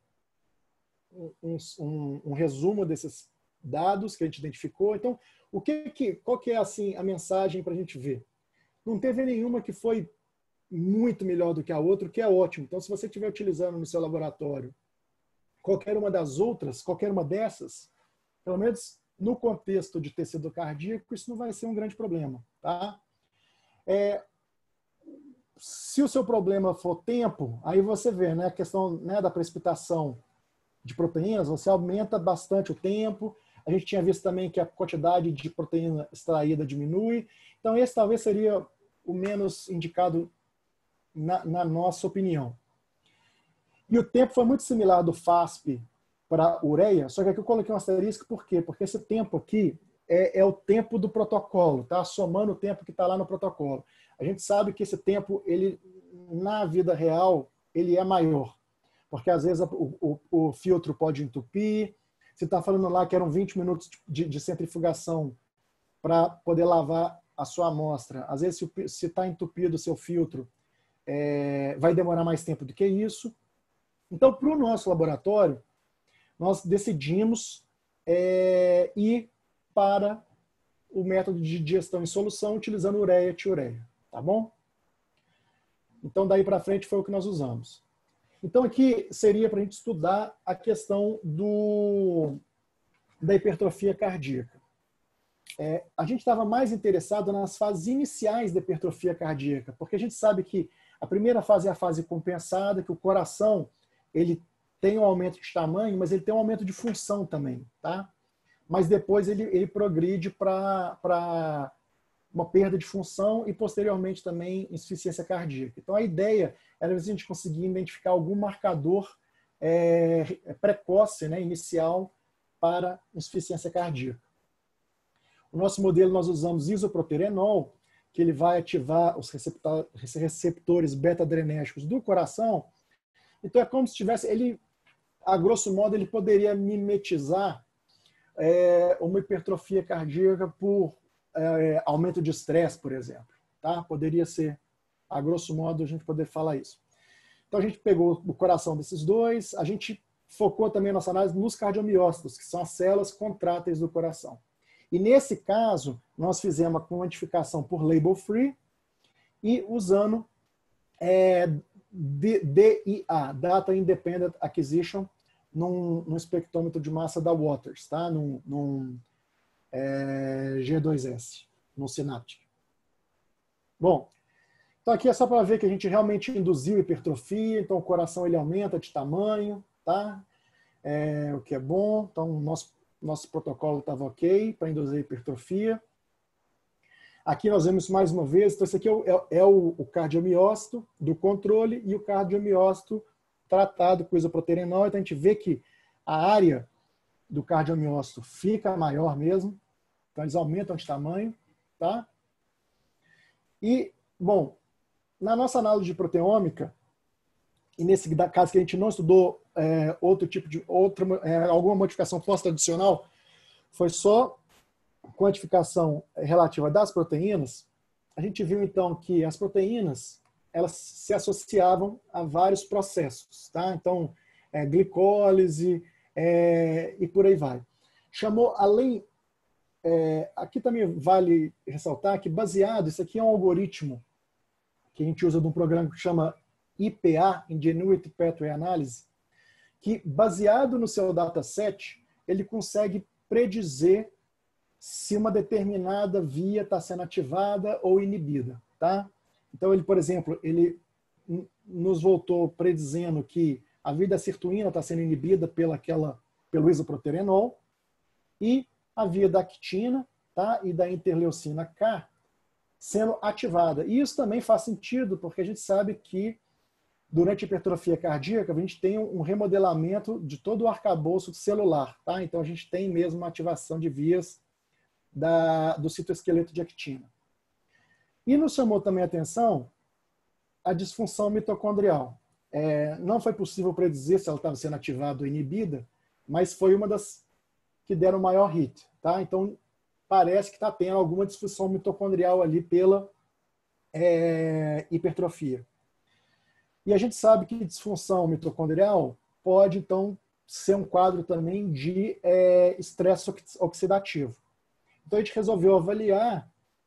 um resumo desses dados que a gente identificou. Então, qual que é assim, a mensagem para a gente ver? Não teve nenhuma que foi muito melhor do que a outra, o que é ótimo. Então, se você estiver utilizando no seu laboratório qualquer uma das outras, qualquer uma dessas, pelo menos no contexto de tecido cardíaco, isso não vai ser um grande problema, tá? Se o seu problema for tempo, aí você vê, né, a questão, né, da precipitação de proteínas, você aumenta bastante o tempo. A gente tinha visto também que a quantidade de proteína extraída diminui. Então, esse talvez seria o menos indicado na nossa opinião. E o tempo foi muito similar do FASP para a ureia, só que aqui eu coloquei um asterisco, por quê? Porque esse tempo aqui é o tempo do protocolo, tá? Somando o tempo que está lá no protocolo. A gente sabe que esse tempo, ele, na vida real, ele é maior. Porque às vezes o filtro pode entupir. Você está falando lá que eram 20 minutos de centrifugação para poder lavar a sua amostra. Às vezes, se está entupido o seu filtro, vai demorar mais tempo do que isso. Então, para o nosso laboratório, nós decidimos ir para o método de digestão em solução utilizando ureia-tiureia, tá bom? Então, daí para frente foi o que nós usamos. Então, aqui seria para a gente estudar a questão da hipertrofia cardíaca. A gente estava mais interessado nas fases iniciais da hipertrofia cardíaca, porque a gente sabe que a primeira fase é a fase compensada, que o coração ele tem um aumento de tamanho, mas ele tem um aumento de função também, tá? Mas depois ele progride para uma perda de função e posteriormente também insuficiência cardíaca. Então a ideia era a gente conseguir identificar algum marcador precoce, né, inicial para insuficiência cardíaca. O nosso modelo nós usamos isoproterenol, que ele vai ativar os receptores beta-adrenérgicos do coração. Então é como se tivesse, a grosso modo, ele poderia mimetizar uma hipertrofia cardíaca por aumento de estresse, por exemplo. Tá? Poderia ser, a grosso modo, a gente poder falar isso. Então a gente pegou o coração desses dois, a gente focou também a nossa análise nos cardiomiócitos, que são as células contráteis do coração. E nesse caso, nós fizemos a quantificação por label free e usando DIA, Data Independent Acquisition, num espectrômetro de massa da Waters, tá? num G2S, no Synaptic. Bom, então aqui é só para ver que a gente realmente induziu hipertrofia, então o coração ele aumenta de tamanho, tá? O que é bom, então o nosso protocolo estava ok para induzir hipertrofia. Aqui nós vemos mais uma vez, então esse aqui é o cardiomiócito do controle e o cardiomiócito tratado com isoproterenol. Então a gente vê que a área do cardiomiócito fica maior mesmo, então eles aumentam de tamanho, tá? E, bom, na nossa análise de proteômica, e nesse caso que a gente não estudou alguma modificação pós-tradicional, foi só quantificação relativa das proteínas. A gente viu então que as proteínas elas se associavam a vários processos, tá? Então, glicólise e por aí vai. Chamou além, aqui também vale ressaltar que baseado, isso aqui é um algoritmo que a gente usa de um programa que chama IPA, Ingenuity Pathway Analysis, que baseado no seu dataset, ele consegue predizer se uma determinada via está sendo ativada ou inibida, tá? Então, ele, por exemplo, ele nos voltou predizendo que a via da sirtuína está sendo inibida pelo isoproterenol e a via da actina, tá? E da interleucina K sendo ativada. E isso também faz sentido, porque a gente sabe que durante a hipertrofia cardíaca, a gente tem um remodelamento de todo o arcabouço celular, tá? Então, a gente tem mesmo uma ativação de vias do citoesqueleto de actina. E nos chamou também a atenção a disfunção mitocondrial. Não foi possível predizer se ela estava sendo ativada ou inibida, mas foi uma das que deram maior hit. Tá? Então, parece que está tendo alguma disfunção mitocondrial ali pela hipertrofia. E a gente sabe que disfunção mitocondrial pode, então, ser um quadro também de estresse oxidativo. Então, a gente resolveu avaliar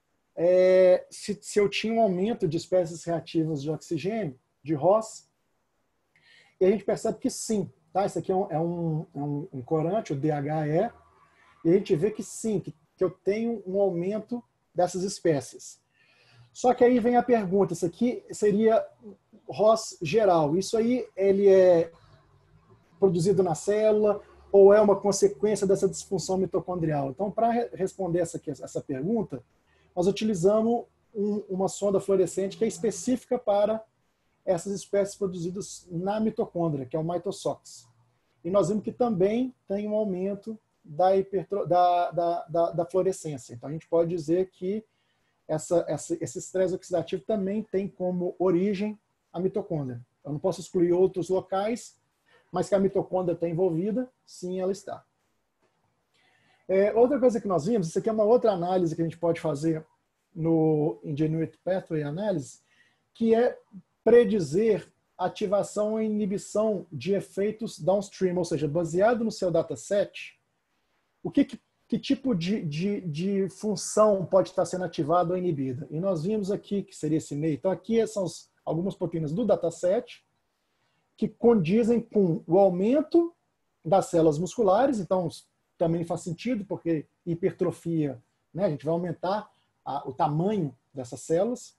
se eu tinha um aumento de espécies reativas de oxigênio, de ROS, e a gente percebe que sim. Tá? Esse aqui é um corante, o DHE, e a gente vê que sim, que eu tenho um aumento dessas espécies. Só que aí vem a pergunta, isso aqui seria ROS geral. Isso aí, ele é produzido na célula ou é uma consequência dessa disfunção mitocondrial? Então, para responder essa pergunta, nós utilizamos uma sonda fluorescente que é específica para essas espécies produzidas na mitocôndria, que é o MitoSOX. E nós vimos que também tem um aumento da fluorescência. Então, a gente pode dizer que esse estresse oxidativo também tem como origem a mitocôndria. Eu não posso excluir outros locais, mas que a mitocôndria está envolvida, sim, ela está. Outra coisa que nós vimos, isso aqui é uma outra análise que a gente pode fazer no Ingenuity Pathway Analysis, que é predizer ativação e inibição de efeitos downstream, ou seja, baseado no seu dataset, que tipo de função pode estar sendo ativada ou inibida. E nós vimos aqui que seria esse meio. Então, aqui são algumas proteínas do dataset que condizem com o aumento das células musculares. Então, também faz sentido, porque hipertrofia, né, a gente vai aumentar o tamanho dessas células.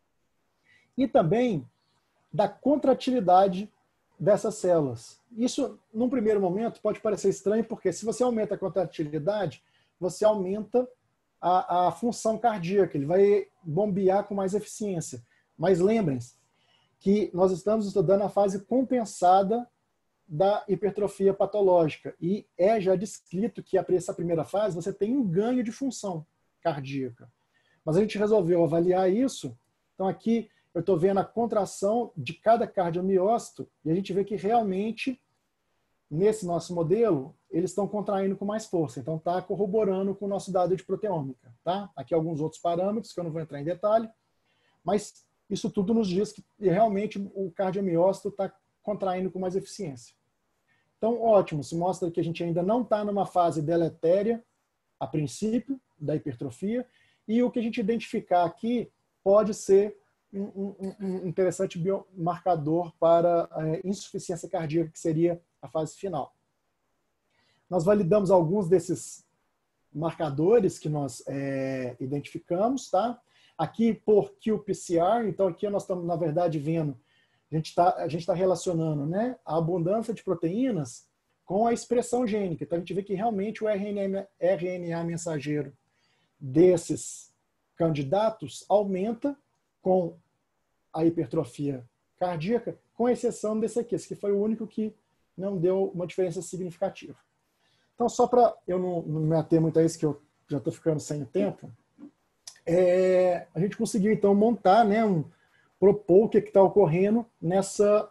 E também da contratilidade dessas células. Isso, num primeiro momento, pode parecer estranho, porque se você aumenta a contratilidade, você aumenta a função cardíaca, ele vai bombear com mais eficiência. Mas lembrem-se que nós estamos estudando a fase compensada da hipertrofia patológica, e já descrito que essa primeira fase você tem um ganho de função cardíaca. Mas a gente resolveu avaliar isso, então aqui eu estou vendo a contração de cada cardiomiócito e a gente vê que realmente, nesse nosso modelo, eles estão contraindo com mais força. Então está corroborando com o nosso dado de proteômica. Tá? Aqui alguns outros parâmetros que eu não vou entrar em detalhe, mas isso tudo nos diz que realmente o cardiomiócito está contraindo com mais eficiência. Então, ótimo, se mostra que a gente ainda não está numa fase deletéria, a princípio, da hipertrofia, e o que a gente identificar aqui pode ser um interessante biomarcador para a insuficiência cardíaca, que seria a fase final. Nós validamos alguns desses marcadores que nós identificamos, tá? Aqui por qPCR, então aqui nós estamos, na verdade, vendo, a gente está relacionando, né, a abundância de proteínas com a expressão gênica. Então a gente vê que realmente o RNA mensageiro desses candidatos aumenta com a hipertrofia cardíaca, com exceção desse aqui. Esse aqui foi o único que não deu uma diferença significativa. Então, só para eu não me ater muito a isso, que eu já estou ficando sem tempo, a gente conseguiu, então, montar, né, propor o que está ocorrendo nessa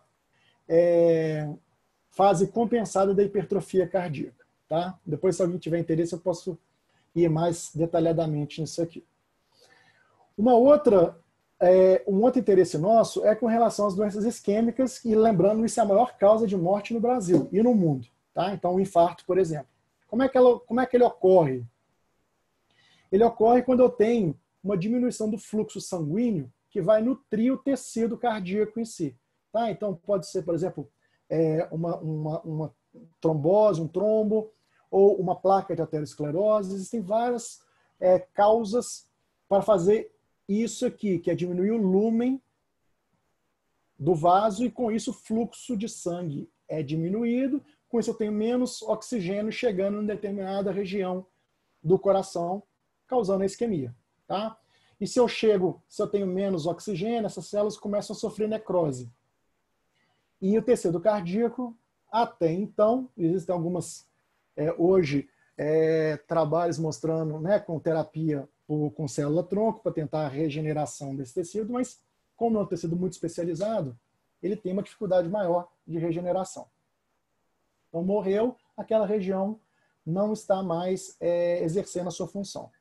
fase compensada da hipertrofia cardíaca. Tá? Depois, se alguém tiver interesse, eu posso ir mais detalhadamente nisso aqui. Um outro interesse nosso é com relação às doenças isquêmicas, e lembrando, isso é a maior causa de morte no Brasil e no mundo. Tá? Então, o infarto, por exemplo. Como é que ele ocorre? Ele ocorre quando eu tenho uma diminuição do fluxo sanguíneo que vai nutrir o tecido cardíaco em si. Tá? Então, pode ser, por exemplo, uma trombose, um trombo, ou uma placa de aterosclerose. Existem várias causas para fazer isso aqui, que é diminuir o lúmen do vaso, e com isso o fluxo de sangue é diminuído. Com isso eu tenho menos oxigênio chegando em determinada região do coração, causando a isquemia. Tá? E se eu tenho menos oxigênio, essas células começam a sofrer necrose. E o tecido cardíaco, até então, existem algumas, hoje, trabalhos mostrando, né, com terapia com célula-tronco para tentar a regeneração desse tecido, mas como é um tecido muito especializado, ele tem uma dificuldade maior de regeneração. Então morreu, aquela região não está mais exercendo a sua função.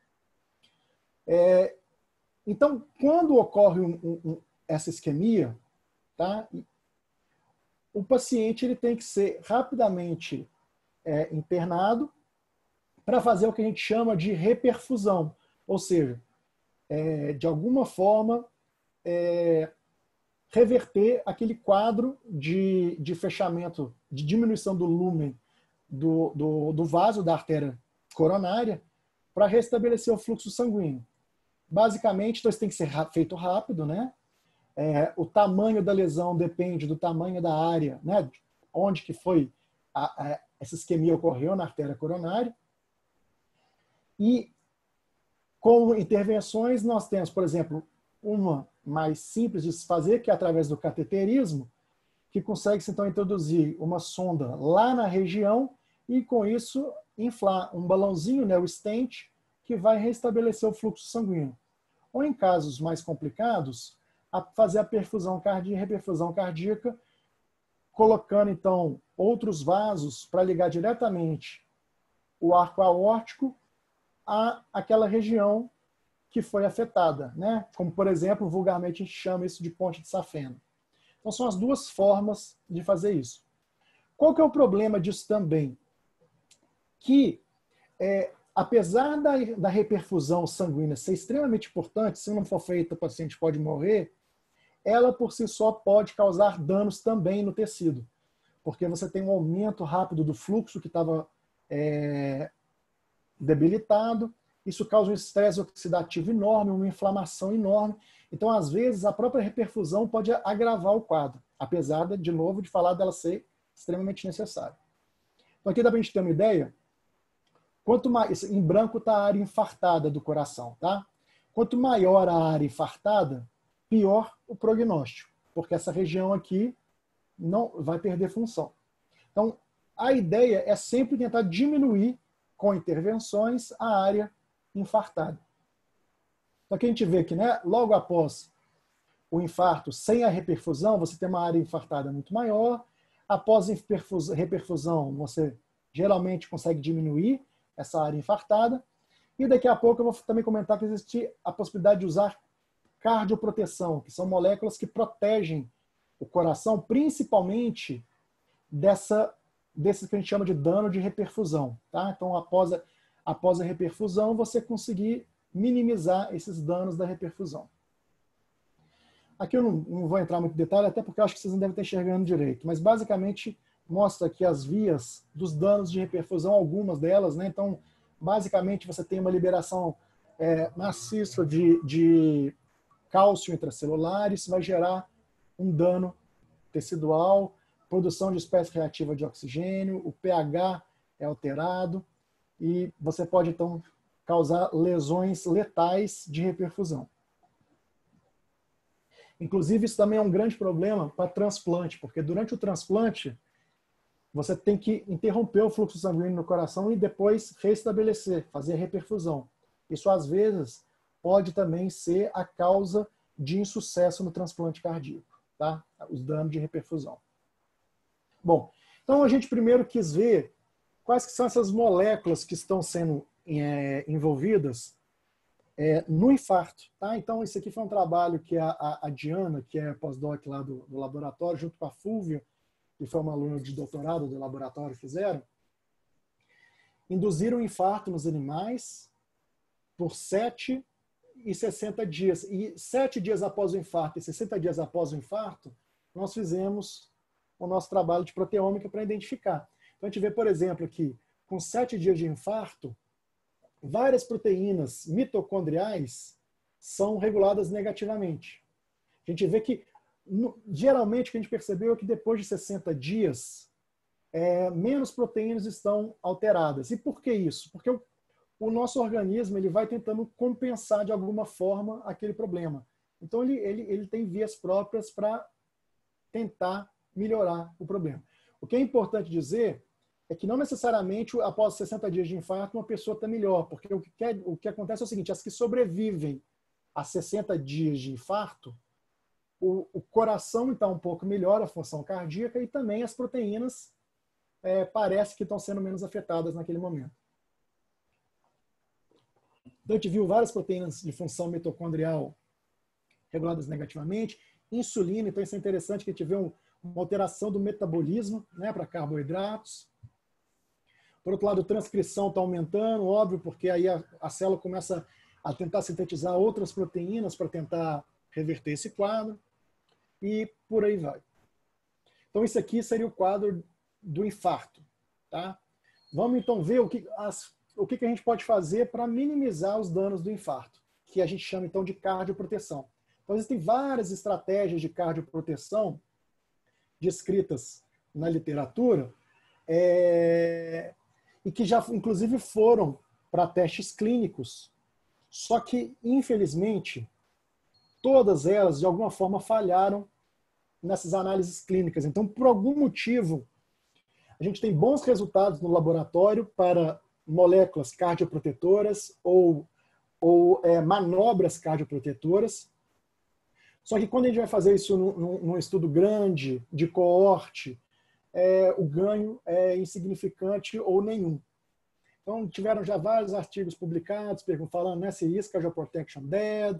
Então, quando ocorre essa isquemia, tá? O paciente ele tem que ser rapidamente internado para fazer o que a gente chama de reperfusão, ou seja, de alguma forma reverter aquele quadro de fechamento, de diminuição do lúmen do vaso da artéria coronária para restabelecer o fluxo sanguíneo. Basicamente, então, isso tem que ser feito rápido, né? O tamanho da lesão depende do tamanho da área, né? Onde que foi essa isquemia ocorreu na artéria coronária. E com intervenções nós temos, por exemplo, uma mais simples de se fazer, que é através do cateterismo, que consegue-se então introduzir uma sonda lá na região e com isso inflar um balãozinho, né, o stent, que vai restabelecer o fluxo sanguíneo. Ou em casos mais complicados, fazer a perfusão cardíaca, reperfusão cardíaca, colocando então outros vasos para ligar diretamente o arco aórtico àquela região que foi afetada, né? Como, por exemplo, vulgarmente a gente chama isso de ponte de safena. Então, são as duas formas de fazer isso. Qual que é o problema disso também? Que, apesar da reperfusão sanguínea ser extremamente importante, se não for feita, o paciente pode morrer, ela por si só pode causar danos também no tecido, porque você tem um aumento rápido do fluxo que estava debilitado, isso causa um estresse oxidativo enorme, uma inflamação enorme. Então, às vezes, a própria reperfusão pode agravar o quadro, apesar, de novo, de falar dela ser extremamente necessária. Então, aqui dá para a gente ter uma ideia. Quanto mais, em branco está a área infartada do coração, tá? Quanto maior a área infartada, pior o prognóstico, porque essa região aqui não vai perder função. Então, a ideia é sempre tentar diminuir, com intervenções, a área infartada. Então, aqui a gente vê que, né, logo após o infarto, sem a reperfusão, você tem uma área infartada muito maior. Após a reperfusão, você geralmente consegue diminuir essa área infartada. E daqui a pouco eu vou também comentar que existe a possibilidade de usar cardioproteção, que são moléculas que protegem o coração, principalmente desses que a gente chama de dano de reperfusão. Tá? Então, após a reperfusão, você conseguir minimizar esses danos da reperfusão. Aqui eu não vou entrar muito em detalhe, até porque eu acho que vocês não devem estar enxergando direito, mas basicamente mostra aqui as vias dos danos de reperfusão, algumas delas, né? Então, basicamente você tem uma liberação maciça de cálcio intracelular, isso vai gerar um dano tecidual, produção de espécie reativa de oxigênio, o pH é alterado e você pode então causar lesões letais de reperfusão. Inclusive, isso também é um grande problema para transplante, porque durante o transplante você tem que interromper o fluxo sanguíneo no coração e depois restabelecer, fazer a reperfusão. Isso, às vezes, pode também ser a causa de insucesso no transplante cardíaco, tá? Os danos de reperfusão. Bom, então a gente primeiro quis ver quais que são essas moléculas que estão sendo envolvidas no infarto. Tá? Então, esse aqui foi um trabalho que a Diana, que é pós-doc lá do laboratório, junto com a Fúvia, que foi uma aluna de doutorado do laboratório, fizeram. Induziram infarto nos animais por 7 e 60 dias. E 7 dias após o infarto e 60 dias após o infarto, nós fizemos o nosso trabalho de proteômica para identificar. Então, a gente vê, por exemplo, que com 7 dias de infarto, várias proteínas mitocondriais são reguladas negativamente. A gente vê que, geralmente, o que a gente percebeu é que depois de 60 dias, menos proteínas estão alteradas. E por que isso? Porque o nosso organismo ele vai tentando compensar de alguma forma aquele problema. Então, ele tem vias próprias para tentar melhorar o problema. O que é importante dizer é que não necessariamente após 60 dias de infarto uma pessoa está melhor, porque o que acontece é o seguinte, as que sobrevivem a 60 dias de infarto, o coração está um pouco melhor, a função cardíaca, e também as proteínas parece que estão sendo menos afetadas naquele momento. Então, a gente viu várias proteínas de função mitocondrial reguladas negativamente, insulina, então isso é interessante que a gente vê uma alteração do metabolismo, né, para carboidratos. Por outro lado, a transcrição está aumentando, óbvio, porque aí a célula começa a tentar sintetizar outras proteínas para tentar reverter esse quadro, e por aí vai. Então, isso aqui seria o quadro do infarto. Tá? Vamos então ver o que a gente pode fazer para minimizar os danos do infarto, que a gente chama então de cardioproteção. Então, existem várias estratégias de cardioproteção descritas na literatura, e que já, inclusive, foram para testes clínicos. Só que, infelizmente, todas elas, de alguma forma, falharam nessas análises clínicas. Então, por algum motivo, a gente tem bons resultados no laboratório para moléculas cardioprotetoras ou manobras cardioprotetoras. Só que quando a gente vai fazer isso num estudo grande, de coorte, o ganho é insignificante ou nenhum. Então, tiveram já vários artigos publicados falando, né, se is cardioprotection dead,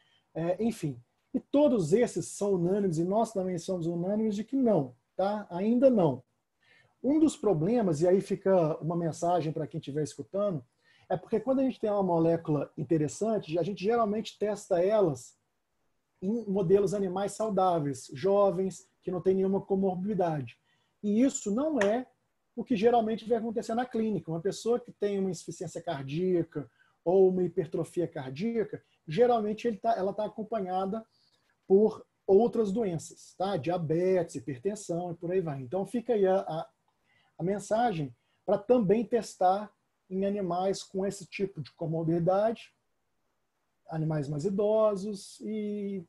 enfim. E todos esses são unânimes, e nós também somos unânimes de que não, tá? Ainda não. Um dos problemas, e aí fica uma mensagem para quem estiver escutando, é porque quando a gente tem uma molécula interessante, a gente geralmente testa elas em modelos animais saudáveis, jovens, que não tem nenhuma comorbidade. E isso não é o que geralmente vai acontecer na clínica. Uma pessoa que tem uma insuficiência cardíaca ou uma hipertrofia cardíaca, geralmente ela está acompanhada por outras doenças, tá? Diabetes, hipertensão e por aí vai. Então fica aí a mensagem para também testar em animais com esse tipo de comorbidade, animais mais idosos e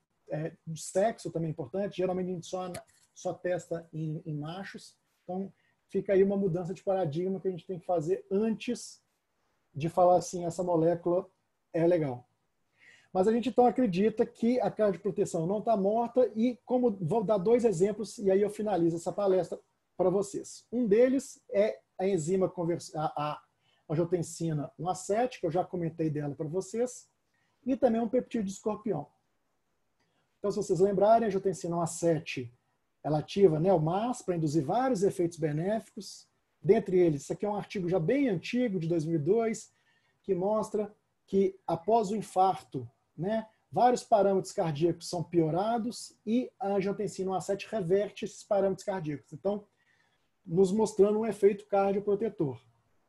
sexo também é importante. Geralmente a gente só testa em machos. Então fica aí uma mudança de paradigma que a gente tem que fazer antes de falar assim, essa molécula é legal. Mas a gente então acredita que a cardioproteção não está morta e vou dar 2 exemplos e aí eu finalizo essa palestra para vocês. Um deles é a enzima a angiotensina 1A7, que eu já comentei dela para vocês, e também um peptídeo de escorpião. Então, se vocês lembrarem, a angiotensina 1A7 ela ativa, né, o MAS para induzir vários efeitos benéficos. Dentre eles, isso aqui é um artigo já bem antigo, de 2002, que mostra que após o infarto, né, vários parâmetros cardíacos são piorados e a angiotensina 1A7 reverte esses parâmetros cardíacos. Então, nos mostrando um efeito cardioprotetor.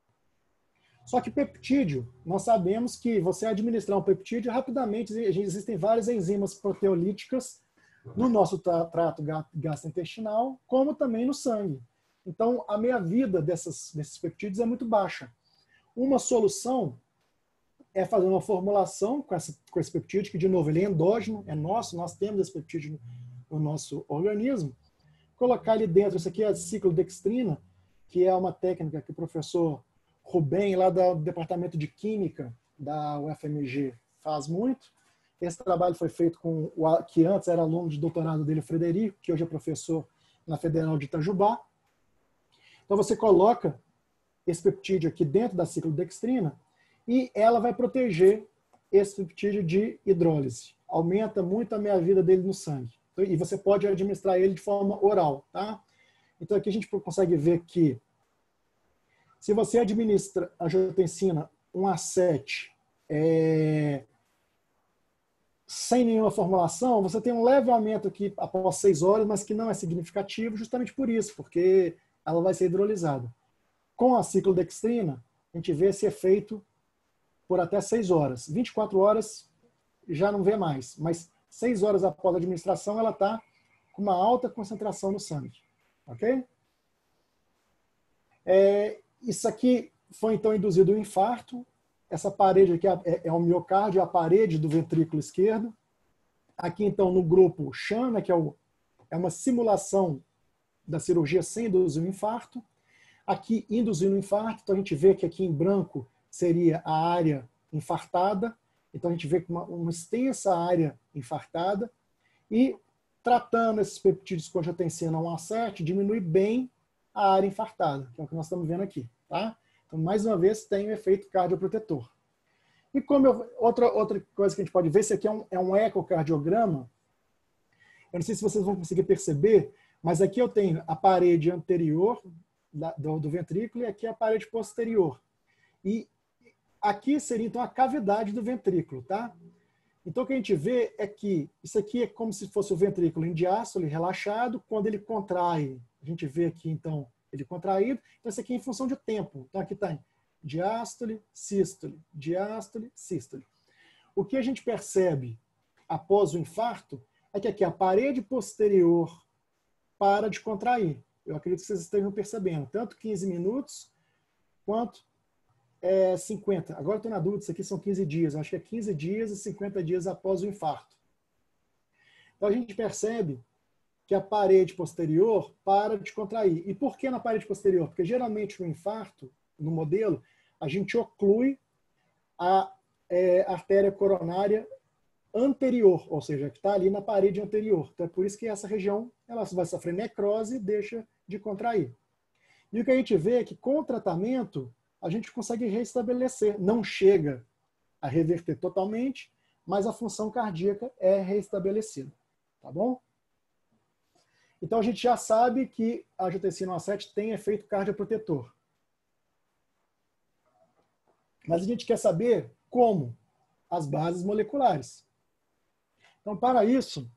Só que peptídeo, nós sabemos que você administrar um peptídeo, rapidamente existem várias enzimas proteolíticas no nosso trato gastrointestinal, como também no sangue. Então, a meia-vida desses peptídeos é muito baixa. Uma solução é fazer uma formulação com esse peptídeo, que, de novo, ele é endógeno, é nosso, nós temos esse peptídeo no nosso organismo, colocar ali dentro, isso aqui é a ciclodextrina, que é uma técnica que o professor Rubem, lá do Departamento de Química da UFMG, faz muito. Esse trabalho foi feito com o que antes era aluno de doutorado dele, o Frederico, que hoje é professor na Federal de Itajubá. Então você coloca esse peptídeo aqui dentro da ciclodextrina e ela vai proteger esse peptídeo de hidrólise. Aumenta muito a meia-vida dele no sangue. E você pode administrar ele de forma oral, tá? Então aqui a gente consegue ver que se você administra a angiotensina 1A7 sem nenhuma formulação, você tem um leve aumento aqui após 6 horas, mas que não é significativo justamente por isso, porque ela vai ser hidrolisada. Com a ciclodextrina, a gente vê esse efeito por até 6 horas. 24 horas já não vê mais, mas 6 horas após a administração, ela está com uma alta concentração no sangue. Ok? Isso aqui foi então induzido um infarto. Essa parede aqui é o miocárdio, a parede do ventrículo esquerdo. Aqui então no grupo Shana, que é uma simulação da cirurgia sem induzir um infarto. Aqui induzindo um infarto, então a gente vê que aqui em branco seria a área infartada. Então a gente vê uma extensa área infartada. E tratando esses peptídeos com angiotensina 1A7, diminui bem a área infartada, que é o que nós estamos vendo aqui. Tá? Então, mais uma vez, tem o efeito cardioprotetor. E como outra coisa que a gente pode ver, esse aqui é um ecocardiograma. Eu não sei se vocês vão conseguir perceber, mas aqui eu tenho a parede anterior do ventrículo e aqui a parede posterior. E aqui seria, então, a cavidade do ventrículo, tá? Então, o que a gente vê é que isso aqui é como se fosse o ventrículo em diástole, relaxado. Quando ele contrai, a gente vê aqui, então, ele contraído. Então, isso aqui é em função de tempo. Então, aqui está diástole, sístole, diástole, sístole. O que a gente percebe após o infarto é que aqui a parede posterior para de contrair. Eu acredito que vocês estejam percebendo. Tanto 15 minutos quanto 50. Agora estou na dúvida, isso aqui são 15 dias. Eu acho que é 15 dias e 50 dias após o infarto. Então a gente percebe que a parede posterior para de contrair. E por que na parede posterior? Porque geralmente no infarto, no modelo, a gente oclui a artéria coronária anterior, ou seja, que está ali na parede anterior. Então é por isso que essa região ela vai sofrer necrose e deixa de contrair. E o que a gente vê é que com o tratamento a gente consegue restabelecer. Não chega a reverter totalmente, mas a função cardíaca é restabelecida. Tá bom? Então a gente já sabe que a angiotensina 1A7 tem efeito cardioprotetor. Mas a gente quer saber como? As bases moleculares. Então, para isso,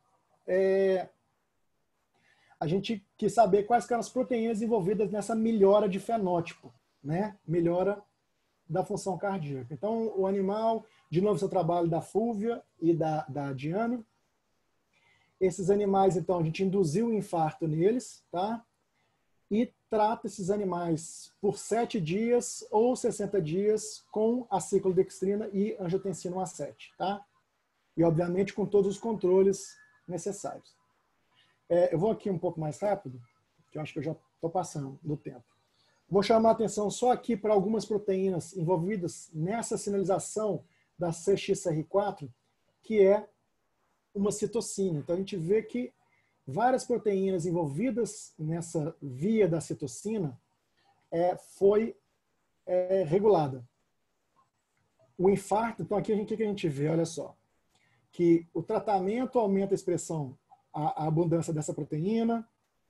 a gente quis saber quais eram as proteínas envolvidas nessa melhora de fenótipo, né? Melhora da função cardíaca. Então, o animal, de novo, seu trabalho da Fúvia e da Diane. Esses animais, então, a gente induziu o infarto neles, tá? E trata esses animais por 7 dias ou 60 dias com a ciclodextrina e angiotensina 1A7, tá? E, obviamente, com todos os controles necessários. Eu vou aqui um pouco mais rápido, que eu acho que eu já estou passando do tempo. Vou chamar a atenção só aqui para algumas proteínas envolvidas nessa sinalização da CXCR4, que é uma citocina. Então, a gente vê que várias proteínas envolvidas nessa via da citocina foi regulada. O infarto, então, aqui o que a gente vê? Olha só. Que o tratamento aumenta a expressão, a abundância dessa proteína.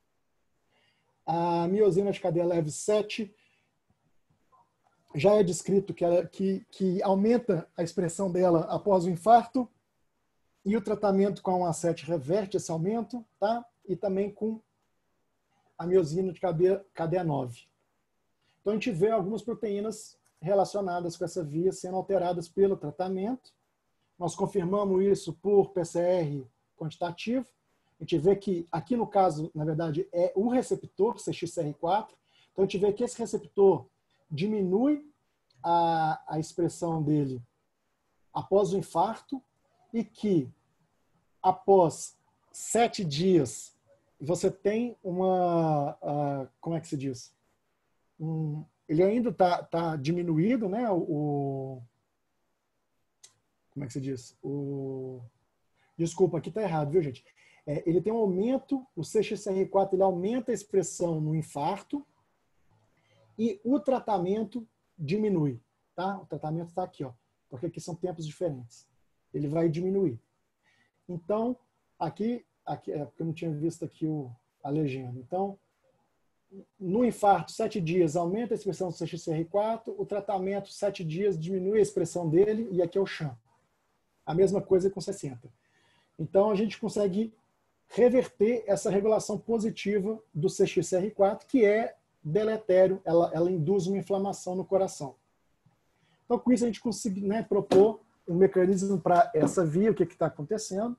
A miosina de cadeia leve 7 já é descrito que aumenta a expressão dela após o infarto. E o tratamento com a 1A7 reverte esse aumento, tá? E também com a miosina de cadeia 9. Então, a gente vê algumas proteínas relacionadas com essa via sendo alteradas pelo tratamento. Nós confirmamos isso por PCR quantitativo. A gente vê que, aqui no caso, na verdade, é o receptor CXCR4. Então, a gente vê que esse receptor diminui a expressão dele após o infarto e que, após 7 dias, você tem uma... como é que se diz? Ele ainda está diminuído, né? Como é que se diz? Desculpa, aqui está errado, viu, gente? Ele tem um aumento, o CXCR4 ele aumenta a expressão no infarto e o tratamento diminui, tá? O tratamento está aqui, ó, porque aqui são tempos diferentes. Ele vai diminuir. Então, aqui porque eu não tinha visto aqui a legenda. Então, no infarto, 7 dias aumenta a expressão do CXCR4, o tratamento, 7 dias, diminui a expressão dele, e aqui é o sham. A mesma coisa com 60. Então, a gente consegue reverter essa regulação positiva do CXCR4, que é deletério, ela induz uma inflamação no coração. Então, com isso, a gente consegue, né, propor um mecanismo para essa via, o que está acontecendo,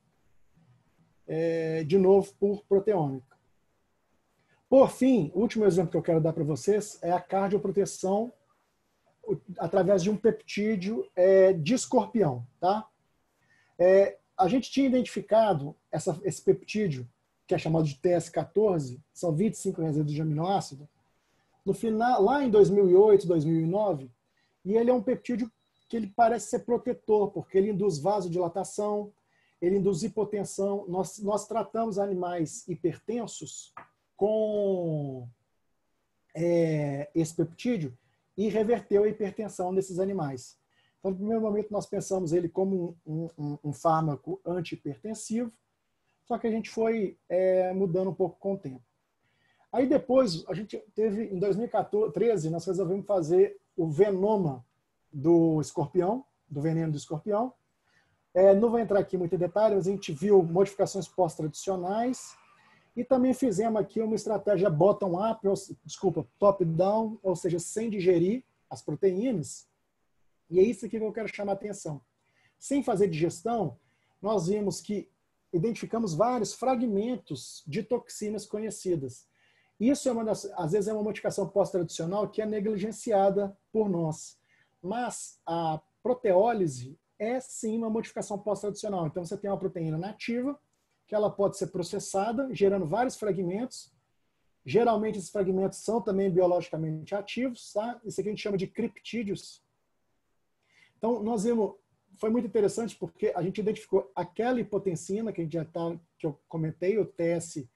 de novo, por proteômica. Por fim, o último exemplo que eu quero dar para vocês é a cardioproteção através de um peptídeo de escorpião. Tá? A gente tinha identificado esse peptídeo, que é chamado de TS14, são 25 resíduos de aminoácido, no final, lá em 2008, 2009, e ele é um peptídeo que ele parece ser protetor, porque ele induz vasodilatação, ele induz hipotensão. Nós tratamos animais hipertensos com esse peptídeo e reverteu a hipertensão desses animais. Então, no primeiro momento, nós pensamos ele como um fármaco antihipertensivo, só que a gente foi mudando um pouco com o tempo. Aí depois, a gente teve, em 2013, nós resolvemos fazer o venoma do escorpião, do veneno do escorpião. Não vou entrar aqui muito em detalhes, mas a gente viu modificações pós-tradicionais e também fizemos aqui uma estratégia bottom-up, top-down, ou seja, sem digerir as proteínas. E é isso aqui que eu quero chamar a atenção. Sem fazer digestão, nós vimos que identificamos vários fragmentos de toxinas conhecidas. Isso às vezes é uma modificação pós-tradicional que é negligenciada por nós. Mas a proteólise é sim uma modificação pós-tradicional. Então você tem uma proteína nativa, que ela pode ser processada, gerando vários fragmentos. Geralmente esses fragmentos são também biologicamente ativos, tá? Isso aqui a gente chama de criptídeos. Então nós vimos, foi muito interessante porque a gente identificou aquela hipotensina que eu comentei, o TS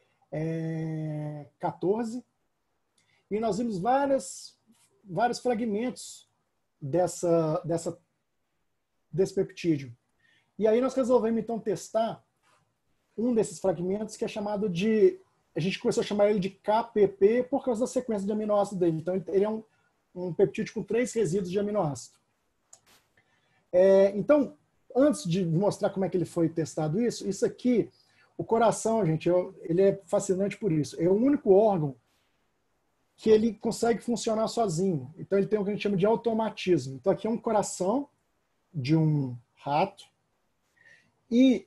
14, e nós vimos vários fragmentos desse peptídeo. E aí nós resolvemos então testar um desses fragmentos que é chamado de, a gente começou a chamar ele de KPP por causa da sequência de aminoácidos dele. Então ele é um peptídeo com 3 resíduos de aminoácido. Então, antes de mostrar como é que ele foi testado isso aqui, o coração, gente, ele é fascinante por isso. É o único órgão que ele consegue funcionar sozinho. Então ele tem o que a gente chama de automatismo. Então aqui é um coração de um rato e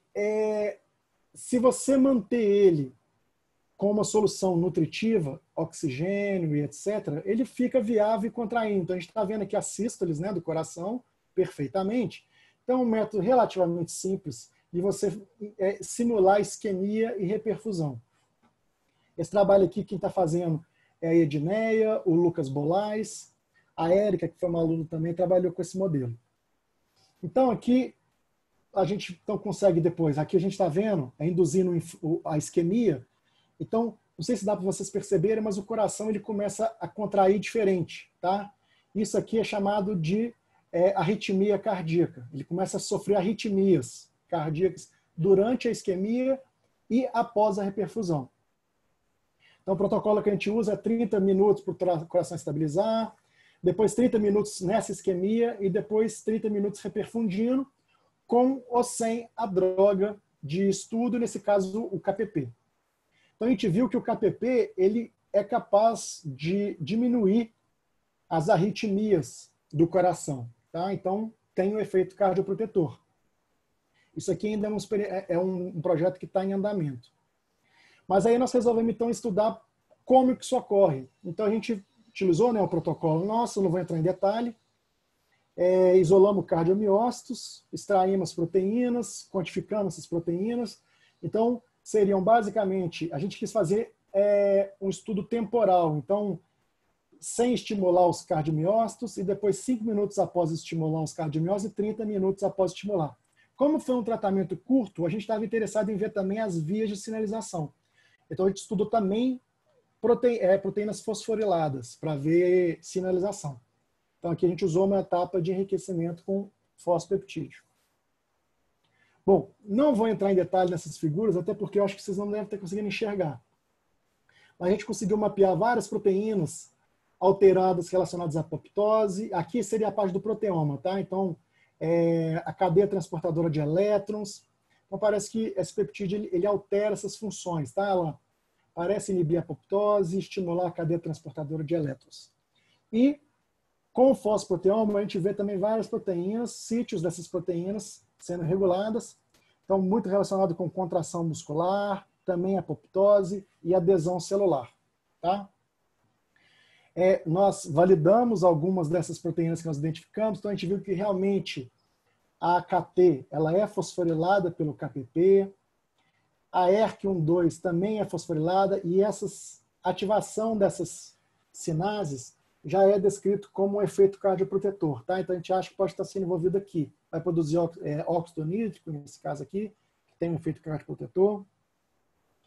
se você manter ele com uma solução nutritiva, oxigênio e etc., ele fica viável e contraindo. Então a gente está vendo aqui as sístoles, né, do coração perfeitamente. Então é um método relativamente simples de você simular isquemia e reperfusão. Esse trabalho aqui, quem está fazendo é a Edneia, o Lucas Bolais, a Érica, que foi uma aluna também, trabalhou com esse modelo. Então aqui a gente consegue depois, aqui a gente está vendo, induzindo a isquemia. Então, não sei se dá para vocês perceberem, mas o coração ele começa a contrair diferente, tá? Isso aqui é chamado de arritmia cardíaca. Ele começa a sofrer arritmias cardíacas durante a isquemia e após a reperfusão. Então, o protocolo que a gente usa é 30 minutos para o coração estabilizar, depois 30 minutos nessa isquemia e depois 30 minutos reperfundindo, com ou sem a droga de estudo, nesse caso o KPP. Então, a gente viu que o KPP ele é capaz de diminuir as arritmias do coração. Tá? Então, tem o efeito cardioprotetor. Isso aqui ainda é um projeto que está em andamento. Mas aí nós resolvemos, então, estudar como que isso ocorre. Então, a gente utilizou, né, o protocolo nosso, não vou entrar em detalhe. Isolamos cardiomiócitos, extraímos proteínas, quantificamos essas proteínas. Então, seriam basicamente, a gente quis fazer um estudo temporal. Então, sem estimular os cardiomiócitos e depois 5 minutos após estimular os cardiomiócitos e 30 minutos após estimular. Como foi um tratamento curto, a gente estava interessado em ver também as vias de sinalização. Então, a gente estudou também proteínas fosforiladas para ver sinalização. Então, aqui a gente usou uma etapa de enriquecimento com fosfopeptídeo. Bom, não vou entrar em detalhe nessas figuras, até porque eu acho que vocês não devem ter conseguido enxergar. Mas a gente conseguiu mapear várias proteínas alteradas relacionadas à apoptose. Aqui seria a parte do proteoma, tá? Então, a cadeia transportadora de elétrons. Então, parece que esse peptídeo ele altera essas funções, tá? Ela parece inibir a apoptose e estimular a cadeia transportadora de elétrons. E com o fosproteoma, a gente vê também várias proteínas, sítios dessas proteínas sendo reguladas. Então, muito relacionado com contração muscular, também apoptose e adesão celular. Tá? Nós validamos algumas dessas proteínas que nós identificamos, então a gente viu que realmente a AKT ela é fosforilada pelo KPP, a ERK12 também é fosforilada e ativação dessas sinases já é descrito como um efeito cardioprotetor, tá? Então a gente acha que pode estar sendo envolvido aqui. Vai produzir óxido nítrico, nesse caso aqui, que tem um efeito cardioprotetor.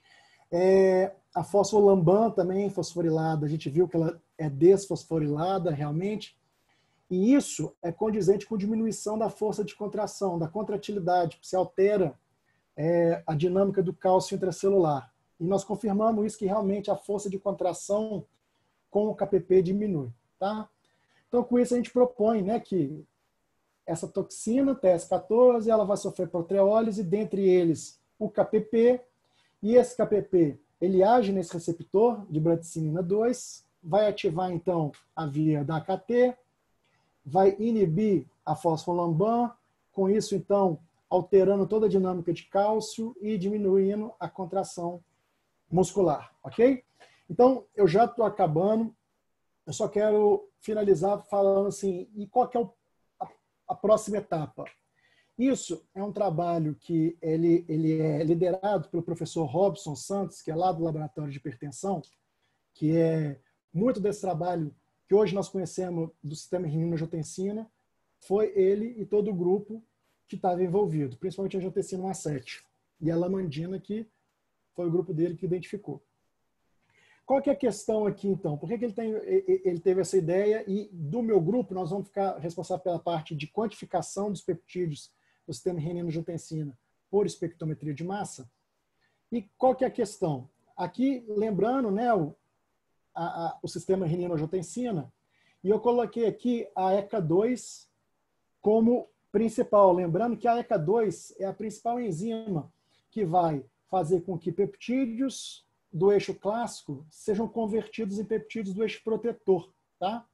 A fosfolamban também fosforilada, a gente viu que ela é desfosforilada realmente, e isso é condizente com diminuição da força de contração, da contratilidade, que se altera a dinâmica do cálcio intracelular. E nós confirmamos isso, que realmente a força de contração com o KPP diminui. Tá? Então, com isso, a gente propõe, né, que essa toxina, TS14, ela vai sofrer proteólise, dentre eles o KPP, e esse KPP, ele age nesse receptor de bradicina 2, vai ativar, então, a via da AKT, vai inibir a fosfolamban, com isso, então, alterando toda a dinâmica de cálcio e diminuindo a contração muscular, ok? Então, eu já estou acabando, eu só quero finalizar falando assim, e qual que é a próxima etapa? Isso é um trabalho que ele é liderado pelo professor Robson Santos, que é lá do Laboratório de Hipertensão, que é muito desse trabalho que hoje nós conhecemos do sistema renina-angiotensina, foi ele e todo o grupo que estava envolvido, principalmente a angiotensina 1 a 7. E a lamandina, que foi o grupo dele que identificou. Qual que é a questão aqui, então? Por que ele teve essa ideia? E do meu grupo, nós vamos ficar responsáveis pela parte de quantificação dos peptídeos do sistema renina-angiotensina por espectrometria de massa. E qual que é a questão? Aqui, lembrando, né, o sistema renina-angiotensina, e eu coloquei aqui a ECA2 como principal. Lembrando que a ECA2 é a principal enzima que vai fazer com que peptídeos do eixo clássico sejam convertidos em peptídeos do eixo protetor. Tá?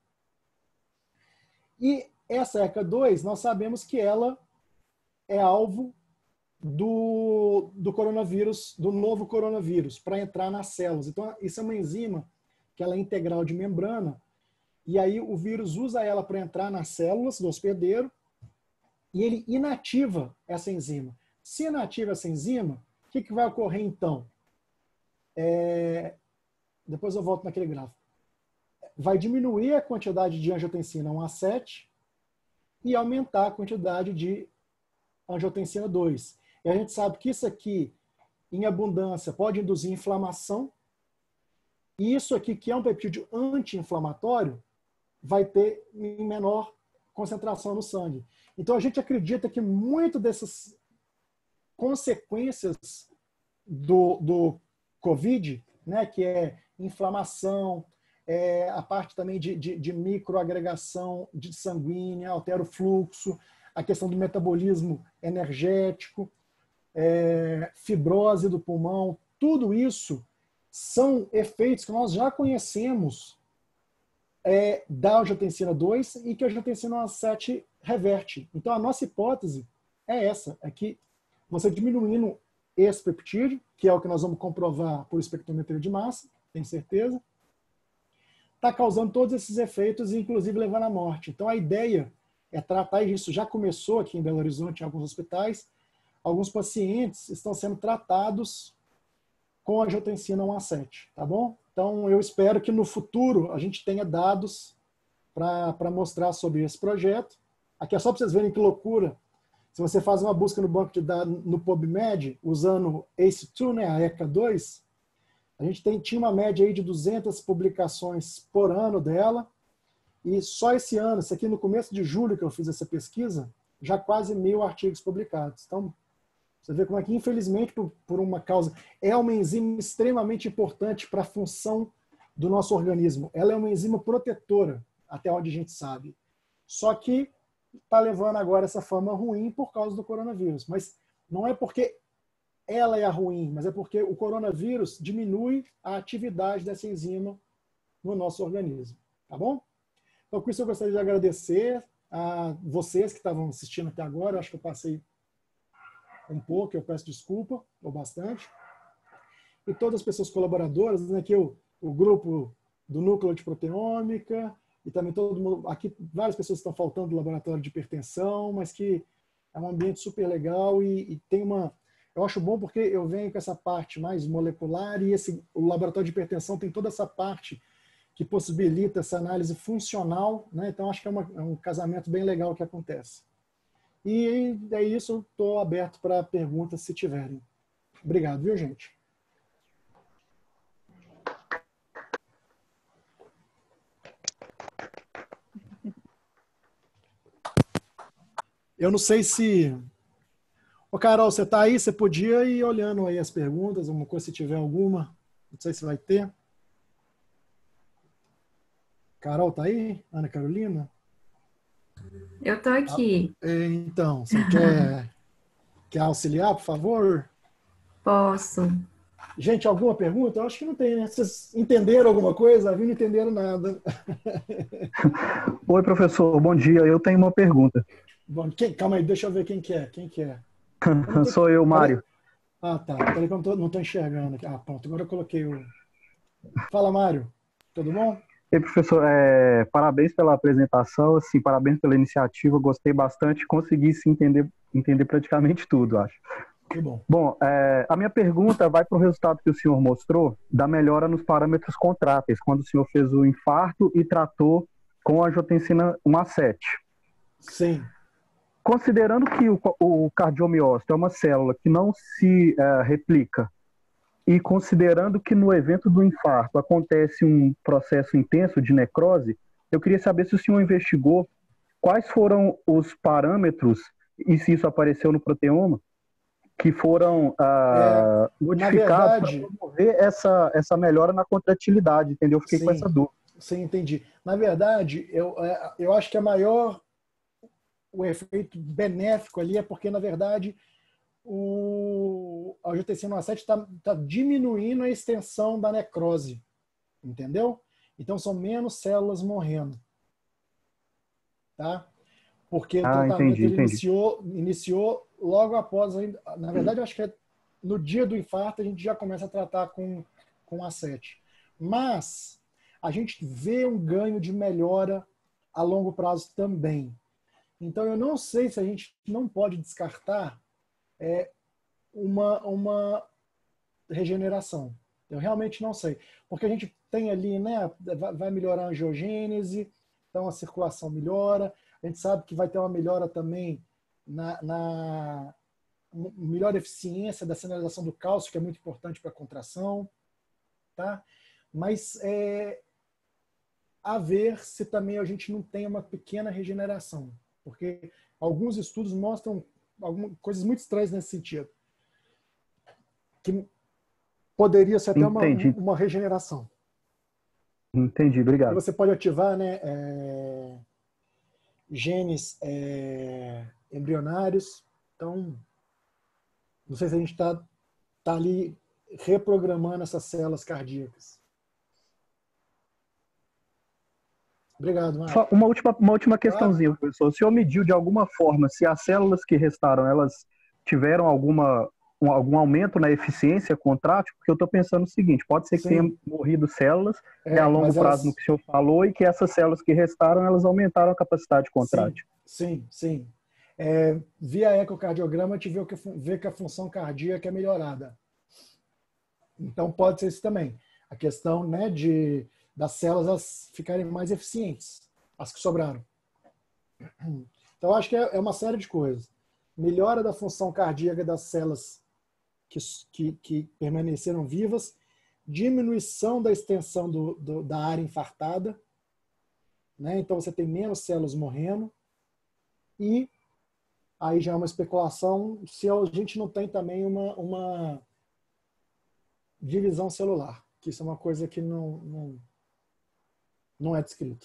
E essa ECA2, nós sabemos que ela é alvo do coronavírus, do novo coronavírus, para entrar nas células. Então, isso é uma enzima que ela é integral de membrana, e aí o vírus usa ela para entrar nas células do hospedeiro, e ele inativa essa enzima. Se inativa essa enzima, o que vai ocorrer então? Depois eu volto naquele gráfico. Vai diminuir a quantidade de angiotensina 1 a 7 e aumentar a quantidade de angiotensina 2. E a gente sabe que isso aqui, em abundância, pode induzir inflamação. E isso aqui, que é um peptídeo anti-inflamatório, vai ter em menor concentração no sangue. Então, a gente acredita que muito dessas consequências do COVID, né, que é inflamação, a parte também de microagregação de sanguínea, altera o fluxo, a questão do metabolismo energético, fibrose do pulmão, tudo isso são efeitos que nós já conhecemos da angiotensina 2 e que a angiotensina 7 reverte. Então, a nossa hipótese é essa, é que você diminuindo esse peptídeo, que é o que nós vamos comprovar por espectrometria de massa, tenho certeza, está causando todos esses efeitos e, inclusive, levando à morte. Então, a ideia é tratar, e isso já começou aqui em Belo Horizonte, em alguns hospitais, alguns pacientes estão sendo tratados com a angiotensina 1 a 7, tá bom? Então, eu espero que no futuro a gente tenha dados para mostrar sobre esse projeto. Aqui é só para vocês verem que loucura. Se você faz uma busca no banco de dados, no PubMed, usando ACE2, né, a ECA2, a gente tinha uma média aí de 200 publicações por ano dela, e só esse ano, isso aqui no começo de julho que eu fiz essa pesquisa, já quase 1000 artigos publicados. Então, você vê como é que, infelizmente, por uma causa, é uma enzima extremamente importante para a função do nosso organismo. Ela é uma enzima protetora, até onde a gente sabe. Só que está levando agora essa fama ruim por causa do coronavírus. Mas não é porque ela é a ruim, mas é porque o coronavírus diminui a atividade dessa enzima no nosso organismo. Tá bom? Então, com isso, eu gostaria de agradecer a vocês que estavam assistindo até agora. Eu acho que eu passei um pouco, eu peço desculpa, ou bastante. E todas as pessoas colaboradoras, né, que o grupo do Núcleo de Proteômica, e também todo mundo, aqui várias pessoas estão faltando do laboratório de hipertensão, mas que é um ambiente super legal e tem uma... Eu acho bom porque eu venho com essa parte mais molecular e o laboratório de hipertensão tem toda essa parte que possibilita essa análise funcional, né? Então acho que é um casamento bem legal que acontece. E é isso, estou aberto para perguntas se tiverem. Obrigado, viu, gente? Eu não sei se... Ô, Carol, você está aí? Você podia ir olhando aí as perguntas, alguma coisa, se tiver alguma. Não sei se vai ter. Carol, tá aí? Ana Carolina? Eu tô aqui. Então, você quer auxiliar, por favor? Posso. Gente, alguma pergunta? Eu acho que não tem, né? Vocês entenderam alguma coisa? A mim não entenderam nada. Oi, professor, bom dia. Eu tenho uma pergunta. Bom, calma aí, deixa eu ver quem que é. Quem que é? Sou eu, Mário. Ah, tá. Peraí que eu não tô enxergando aqui. Ah, pronto. Agora eu coloquei o... Fala, Mário. Tudo bom? Ei, professor, parabéns pela apresentação, assim, parabéns pela iniciativa, gostei bastante, consegui se entender praticamente tudo, acho. Que bom. Bom, a minha pergunta vai para o resultado que o senhor mostrou da melhora nos parâmetros contráteis, quando o senhor fez o infarto e tratou com a angiotensina 1A7. Sim. Considerando que o cardiomiócito é uma célula que não se replica, e considerando que no evento do infarto acontece um processo intenso de necrose, eu queria saber se o senhor investigou quais foram os parâmetros, e se isso apareceu no proteoma, que foram modificados para promover essa melhora na contratilidade, entendeu? Eu fiquei com essa dúvida. Sim, entendi. Na verdade, eu acho que o efeito benéfico ali é porque, na verdade, a angiotensina 1A7 está diminuindo a extensão da necrose, entendeu? Então, são menos células morrendo. Tá? Porque o tratamento iniciou logo após... Na verdade, eu acho que no dia do infarto a gente já começa a tratar com A7. Mas a gente vê um ganho de melhora a longo prazo também. Então, eu não sei se a gente não pode descartar uma regeneração. Eu realmente não sei. Porque a gente tem ali, né, vai melhorar a angiogênese, então a circulação melhora. A gente sabe que vai ter uma melhora também na melhor eficiência da sinalização do cálcio, que é muito importante para a contração. Tá? Mas a ver se também a gente não tem uma pequena regeneração. Porque alguns estudos mostram coisas muito estranhas nesse sentido. Que poderia ser até uma regeneração. Entendi, obrigado. E você pode ativar, né, genes embrionários. Então, não sei se a gente está ali reprogramando essas células cardíacas. Obrigado, Marcos. Uma última questãozinha, professor. O senhor mediu de alguma forma se as células que restaram, elas tiveram algum aumento na eficiência contrátil? Porque eu estou pensando o seguinte, pode ser que tenha morrido células a longo prazo no que o senhor falou e que essas células que restaram, elas aumentaram a capacidade contrátil. Sim. Via ecocardiograma, a gente vê que a função cardíaca é melhorada. Então, pode ser isso também. A questão, né, das células ficarem mais eficientes, as que sobraram. Então, acho que é uma série de coisas. Melhora da função cardíaca das células que permaneceram vivas, diminuição da extensão da área infartada, né? Então você tem menos células morrendo, e aí já é uma especulação se a gente não tem também uma divisão celular, que isso é uma coisa que não é descrito.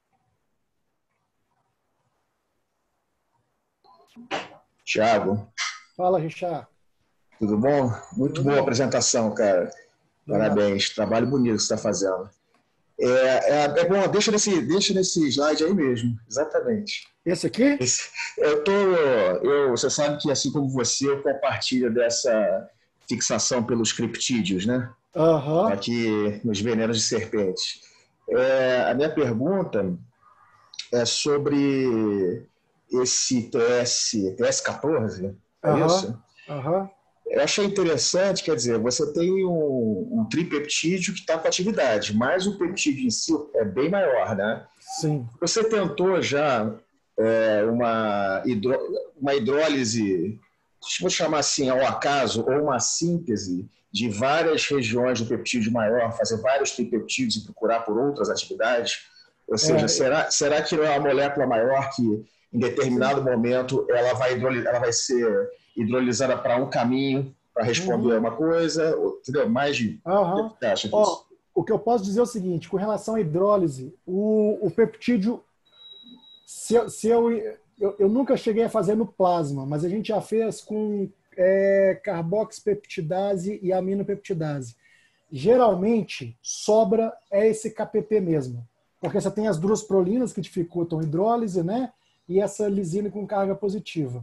Thiago. Fala, Richard. Tudo bom? Muito boa a apresentação, cara. Parabéns. Trabalho bonito que você está fazendo. Bom, deixa nesse slide aí mesmo. Exatamente. Esse aqui? Você sabe que, assim como você, eu compartilho dessa fixação pelos criptídeos, né? Aqui nos venenos de serpente. A minha pergunta é sobre esse TS14, é isso? Eu achei interessante, quer dizer, você tem um tripeptídeo que está com atividade, mas o peptídeo em si é bem maior, né? Sim. Você tentou já uma hidrólise, vou chamar assim, ao acaso, ou uma síntese de várias regiões do peptídeo maior, fazer vários tripeptídeos e procurar por outras atividades? Ou seja, será que não é uma molécula maior que em determinado momento ela vai ser hidrolisada para um caminho para responder a uma coisa, entendeu? Mais de... O que você acha disso? O que eu posso dizer é o seguinte, com relação à hidrólise, o peptídeo, eu nunca cheguei a fazer no plasma, mas a gente já fez com carboxipeptidase e aminopeptidase. Geralmente, sobra esse KPP mesmo, porque você tem as duas prolinas que dificultam a hidrólise, né? E essa lisina com carga positiva.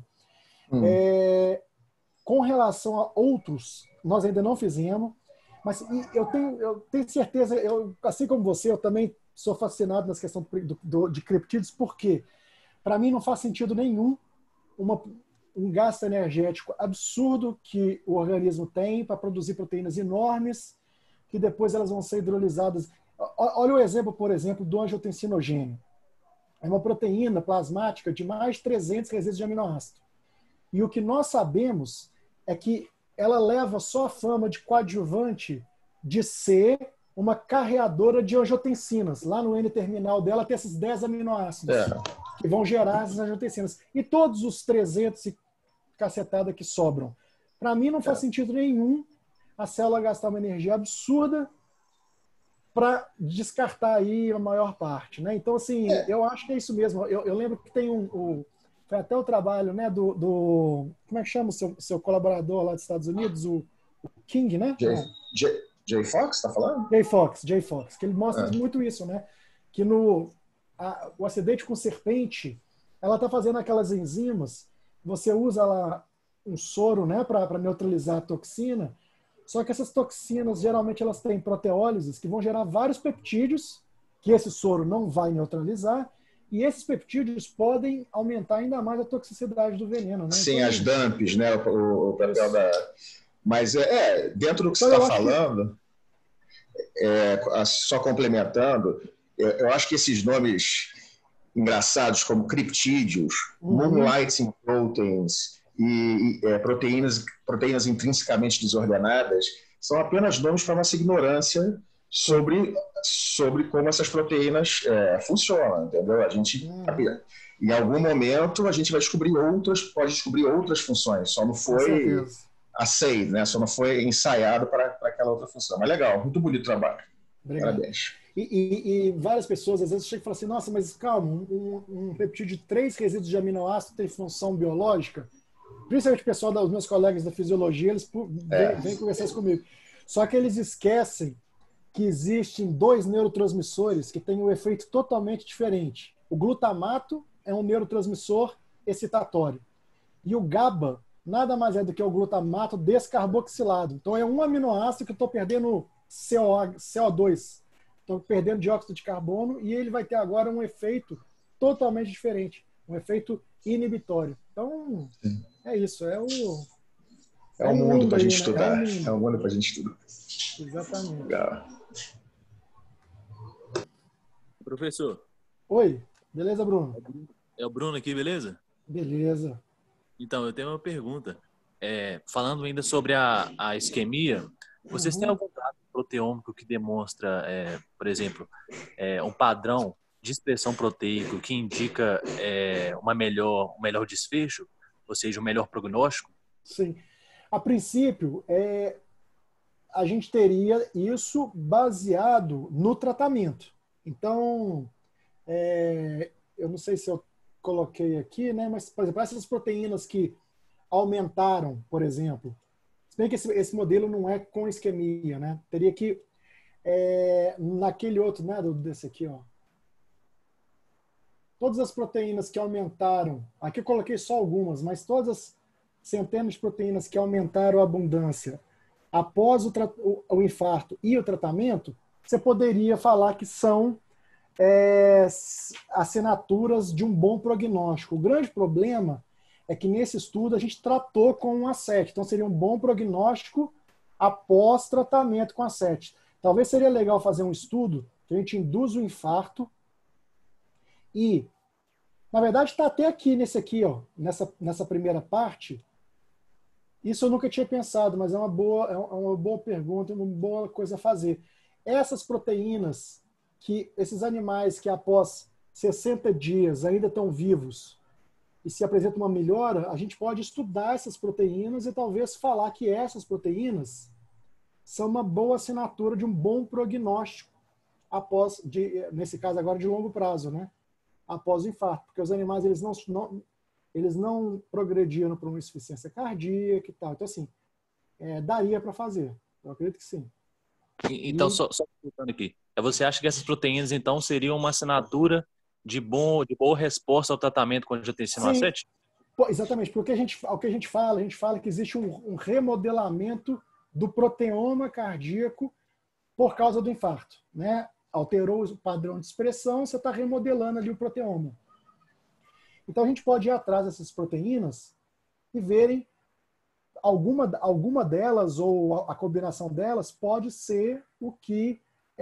Com relação a outros, nós ainda não fizemos, mas eu tenho certeza, assim como você, eu também sou fascinado nessa questão de criptídeos, porque para mim não faz sentido nenhum um gasto energético absurdo que o organismo tem para produzir proteínas enormes, que depois elas vão ser hidrolizadas. Olha o exemplo, por exemplo, do angiotensinogênio. É uma proteína plasmática de mais de 300 resíduos de aminoácido. E o que nós sabemos é que ela leva só a fama de coadjuvante de ser uma carreadora de angiotensinas. Lá no N-terminal dela tem esses 10 aminoácidos que vão gerar essas angiotensinas. E todos os 300 e cacetada que sobram. Para mim não faz sentido nenhum a célula gastar uma energia absurda para descartar aí a maior parte, né? Então, assim, eu acho que é isso mesmo. Eu lembro que tem foi até o trabalho, né, do como é que chama o seu colaborador lá dos Estados Unidos, o King, né? Jay Fox, tá falando? Jay Fox, que ele mostra muito isso, né? Que o acidente com serpente, ela tá fazendo aquelas enzimas, você usa lá um soro, né, para neutralizar a toxina, só que essas toxinas, geralmente, elas têm proteólises que vão gerar vários peptídeos, que esse soro não vai neutralizar, e esses peptídeos podem aumentar ainda mais a toxicidade do veneno, né? Sim, então, as DAMPs, né? O papel da... Mas, dentro do que você está falando, só complementando, eu acho que esses nomes engraçados, como criptídeos, moonlighting proteins e proteínas intrinsecamente desordenadas, são apenas nomes para nossa ignorância sobre como essas proteínas funcionam, entendeu? A gente, em algum momento, a gente vai pode descobrir outras funções, só não foi aceito, né? Só não foi ensaiado para aquela outra função. Mas legal, muito bonito o trabalho. Obrigado. Parabéns. E várias pessoas às vezes chegam e falam assim, nossa, mas calma, um peptídeo de 3 resíduos de aminoácido tem função biológica? Principalmente o pessoal dos meus colegas da fisiologia, eles vêm conversar isso comigo. Só que eles esquecem que existem 2 neurotransmissores que têm um efeito totalmente diferente. O glutamato é um neurotransmissor excitatório. E o GABA nada mais é do que o glutamato descarboxilado. Então é um aminoácido que eu estou perdendo CO2. Estou perdendo dióxido de carbono e ele vai ter agora um efeito totalmente diferente. Um efeito inibitório. Então, é isso. É um mundo para a gente estudar. É um mundo para a gente estudar. Exatamente. Legal. Professor. Oi. Beleza, Bruno? É o Bruno aqui, beleza? Beleza. Então, eu tenho uma pergunta. Falando ainda sobre a isquemia, vocês têm algum dado proteômico que demonstra, por exemplo, um padrão de expressão proteico que indica um melhor desfecho, ou seja, um melhor prognóstico? Sim. A princípio, a gente teria isso baseado no tratamento. Então, eu não sei se eu coloquei aqui, né? Mas, por exemplo, essas proteínas que aumentaram, por exemplo, se bem que esse modelo não é com isquemia, né? Teria que, naquele outro, né? Desse aqui, ó. Todas as proteínas que aumentaram, aqui eu coloquei só algumas, mas todas as centenas de proteínas que aumentaram a abundância após o infarto e o tratamento, você poderia falar que são assinaturas de um bom prognóstico. O grande problema é que nesse estudo a gente tratou com um A7, então seria um bom prognóstico após tratamento com A7. Talvez seria legal fazer um estudo que a gente induz o infarto e, na verdade, está até aqui nesse aqui, ó, nessa primeira parte. Isso eu nunca tinha pensado, mas é uma boa pergunta, uma boa coisa a fazer. Essas proteínas esses animais que após 60 dias ainda estão vivos e se apresenta uma melhora, a gente pode estudar essas proteínas e talvez falar que essas proteínas são uma boa assinatura de um bom prognóstico após, nesse caso agora de longo prazo, né? Após o infarto, porque os animais eles não progrediram para uma insuficiência cardíaca e tal. Então, assim, daria para fazer. Eu acredito que sim. Então, só voltando aqui. Você acha que essas proteínas, então, seriam uma assinatura de boa resposta ao tratamento com angiotensina A7? Exatamente, porque o que a gente fala que existe um remodelamento do proteoma cardíaco por causa do infarto, né? Alterou o padrão de expressão, você está remodelando ali o proteoma. Então a gente pode ir atrás dessas proteínas e verem alguma delas ou a combinação delas pode ser o que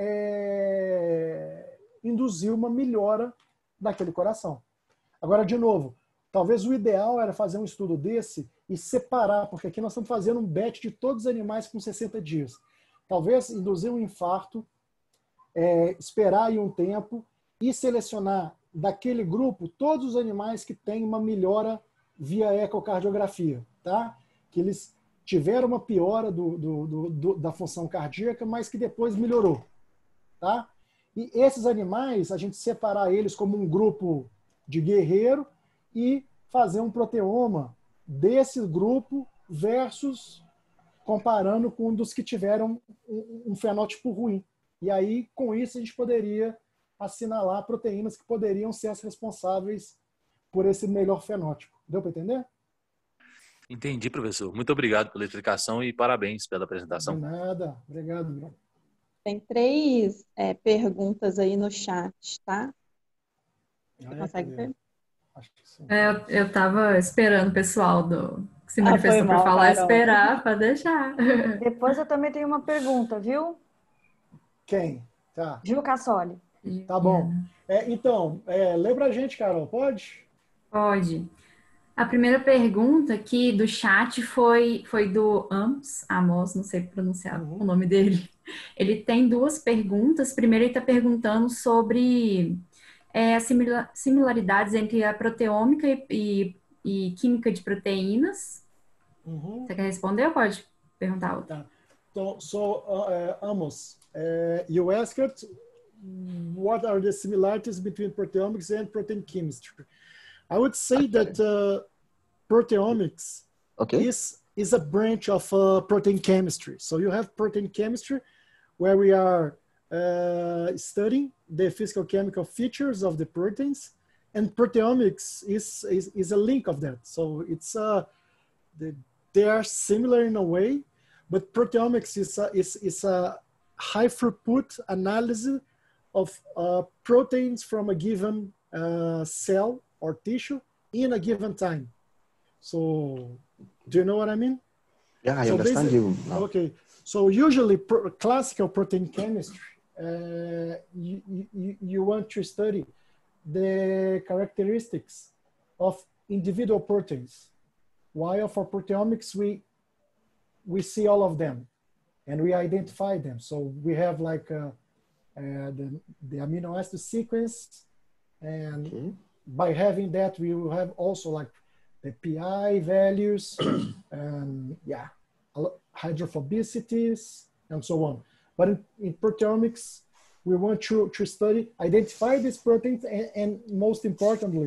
induziu uma melhora daquele coração. Agora, de novo, talvez o ideal era fazer um estudo desse e separar, porque aqui nós estamos fazendo um batch de todos os animais com 60 dias. Talvez induzir um infarto, esperar aí um tempo e selecionar daquele grupo todos os animais que têm uma melhora via ecocardiografia, tá? Que eles tiveram uma piora da função cardíaca, mas que depois melhorou, tá? E esses animais, a gente separar eles como um grupo de guerreiro e fazer um proteoma desse grupo versus comparando com um dos que tiveram um fenótipo ruim. E aí, com isso, a gente poderia assinalar proteínas que poderiam ser as responsáveis por esse melhor fenótipo. Deu para entender? Entendi, professor. Muito obrigado pela explicação e parabéns pela apresentação. De nada. Obrigado, Bruno. Tem 3 perguntas aí no chat, tá? Você consegue ver? Acho que sim. Eu estava esperando o pessoal que se manifestou para falar, Carol. Esperar para deixar. Depois eu também tenho uma pergunta, viu? Quem? Tá. Gil Cassoli. Tá bom. Então, lê pra gente, Carol, pode? Pode. A primeira pergunta aqui do chat foi do Amos, não sei pronunciar o nome dele. Ele tem 2 perguntas. Primeiro, ele está perguntando sobre as similaridades entre a proteômica e química de proteínas. Você quer responder ou pode perguntar outra? Tá. So, Amos, you asked what are the similarities between proteomics and protein chemistry. I would say that proteomics is a branch of protein chemistry. So you have protein chemistry, where we are studying the physical chemical features of the proteins, and proteomics is a link of that. So it's they are similar in a way, but proteomics is a high throughput analysis of proteins from a given cell or tissue in a given time. So, do you know what I mean? Yeah, I understand you now. Okay. So usually classical protein chemistry, you want to study the characteristics of individual proteins. While for proteomics, we see all of them and we identify them. So we have like the amino acid sequence, and by having that, we will have also like the PI values and hydrophobicities and so on. But in proteomics, we want to identify these proteins and most importantly,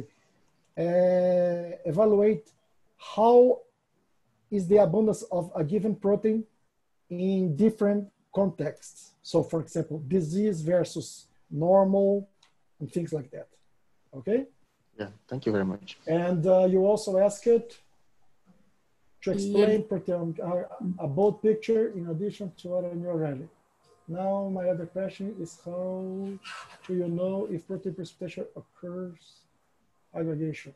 evaluate how is the abundance of a given protein in different contexts. So for example, disease versus normal and things like that. Okay? Yeah, thank you very much. And you also asked to explain proteomic, a bold picture in addition to what I knew already. Now my other question is, how do you know if protein precipitation occurs aggregation?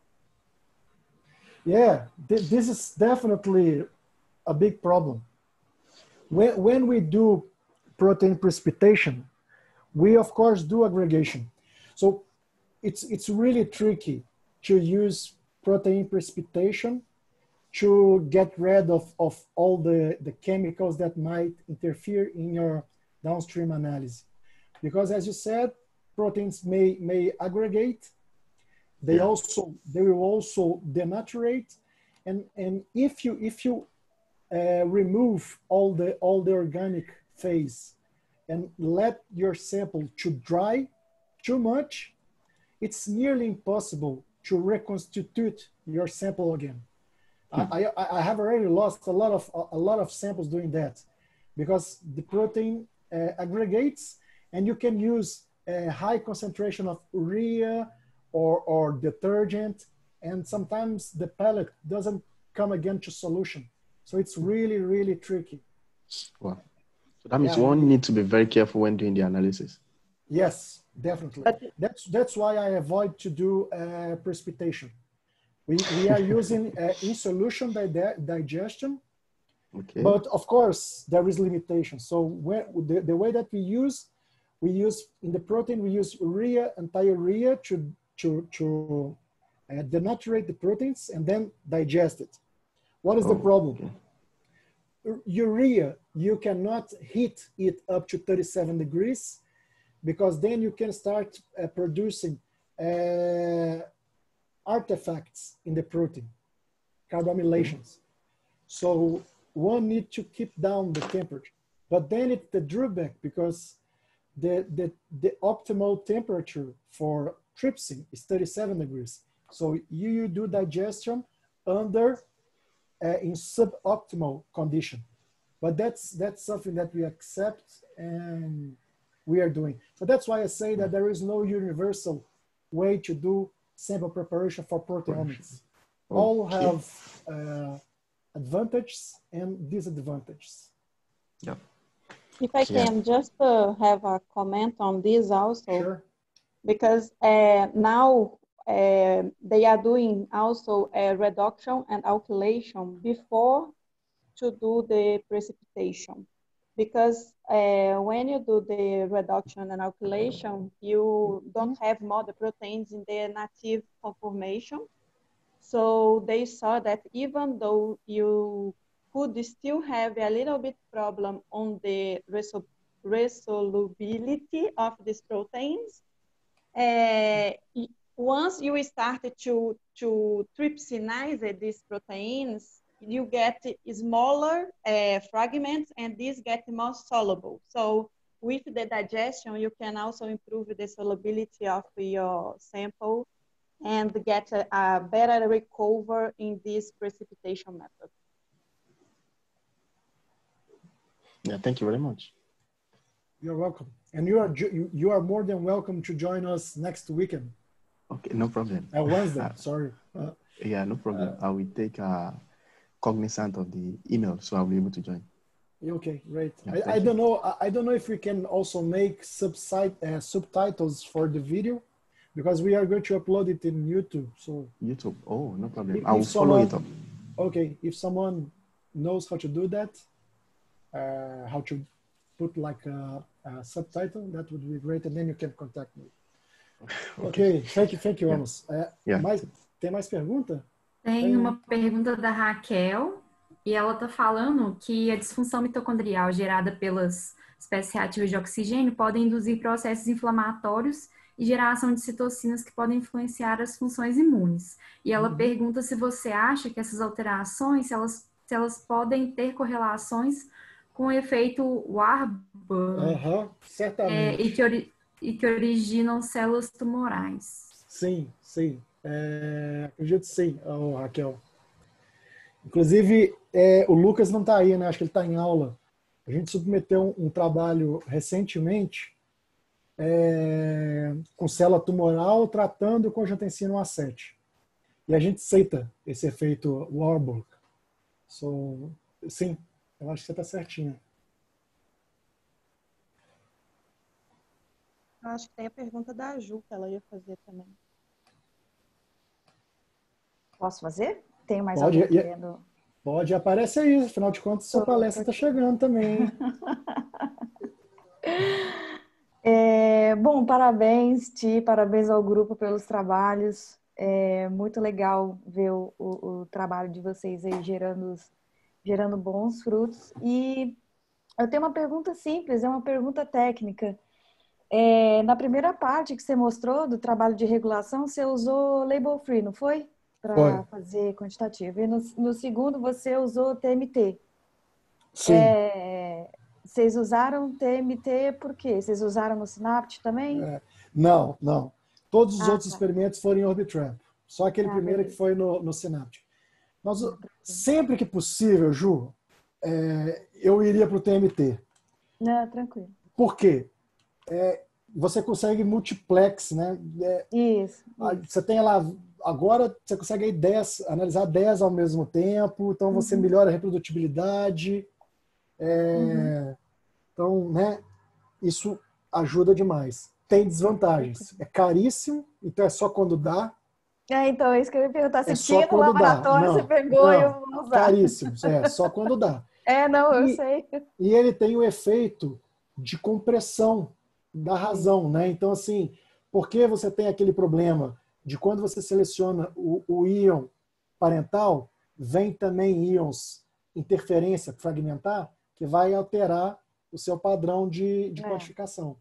Yeah, this is definitely a big problem. When we do protein precipitation, we of course do aggregation. So it's really tricky to use protein precipitation to get rid of all the chemicals that might interfere in your downstream analysis. Because as you said, proteins may aggregate. they will also denaturate, and if you remove all the organic phase and let your sample to dry too much, it's nearly impossible to reconstitute your sample again. I have already lost a lot of samples doing that, because the protein aggregates, and you can use a high concentration of urea or detergent, and sometimes the pellet doesn't come again to solution. So it's really, really tricky. Wow. So that means one needs to be very careful when doing the analysis. Yes, definitely. That's why I avoid to do precipitation. We are using in solution digestion, but of course there is limitation. So the way that we use in the protein, we use urea and thiourea to denaturate the proteins and then digest it. What is the problem? Urea, you cannot heat it up to 37 degrees, because then you can start producing artifacts in the protein, carbamylations. So one needs to keep down the temperature. But then it's the drawback, because the optimal temperature for trypsin is 37 degrees. So you do digestion under in suboptimal condition. But that's something that we accept and we are doing. So that's why I say that there is no universal way to do sample preparation for proteomics. All have advantages and disadvantages. Yeah. If I can just have a comment on this also, sure. Because now they are doing also a reduction and alkylation before to do the precipitation. Because when you do the reduction and alkylation, you don't have more the proteins in their native conformation. So they saw that even though you could still have a little bit problem on the resolubility of these proteins, once you started to trypsinize these proteins, you get smaller fragments, and these get more soluble. So with the digestion, you can also improve the solubility of your sample and get a better recovery in this precipitation method. Yeah, thank you very much. You're welcome. And you are more than welcome to join us next weekend. Okay, no problem. Wednesday, sorry. Yeah, no problem. I will take cognizant of the email, so I'll be able to join. Okay, great. Yeah, I don't know. I don't know if we can also make subtitles for the video, because we are going to upload it in YouTube. So YouTube. Oh, no problem. I will follow it up. Okay, if someone knows how to do that, how to put like a subtitle, that would be great, and then you can contact me. Okay, thank you, Amos. Tem mais pergunta? Tem uma pergunta da Raquel, e ela está falando que a disfunção mitocondrial gerada pelas espécies reativas de oxigênio podem induzir processos inflamatórios e geração de citocinas que podem influenciar as funções imunes. E ela pergunta se você acha que essas alterações, se elas podem ter correlações com o efeito Warburg, certamente. E que originam células tumorais. Sim. Acredito sim, Raquel. Inclusive, o Lucas não está aí, né? Acho que ele está em aula. A gente submeteu um trabalho recentemente com célula tumoral tratando com angiotensina 1A7. E a gente aceita esse efeito Warburg. Sim, eu acho que você está certinho. Eu acho que tem a pergunta da Ju, que ela ia fazer também. Posso fazer? Tem mais alguém querendo? Pode, aparece aí. Afinal de contas, sua palestra está chegando também. Bom, parabéns, Ti, parabéns ao grupo pelos trabalhos. É muito legal ver o trabalho de vocês aí gerando bons frutos. E eu tenho uma pergunta simples, é uma pergunta técnica. Na primeira parte que você mostrou do trabalho de regulação, você usou label free, não foi? Para fazer quantitativo. E no segundo você usou TMT. Sim. Vocês usaram TMT por quê? Vocês usaram no Synapse também? Não. Todos os outros experimentos foram em Orbitrap. Só aquele primeiro beleza. que foi no Synapse. Sempre que possível, Ju, eu iria para o TMT. Não, tranquilo. Por quê? Você consegue multiplex, né? Isso. Você tem lá... Agora você consegue analisar 10 ao mesmo tempo, então você melhora a reprodutibilidade. Então, né? Isso ajuda demais. Tem desvantagens. É caríssimo, então é só quando dá. Então, é isso que eu ia perguntar. Se só tinha no laboratório, você pegou e eu vou usar. Caríssimo, só quando dá. Eu sei. E ele tem o efeito de compressão da razão, né? Então, assim, por que você tem aquele problema de quando você seleciona o íon parental, vem também íons interferência, fragmentar, que vai alterar o seu padrão de quantificação.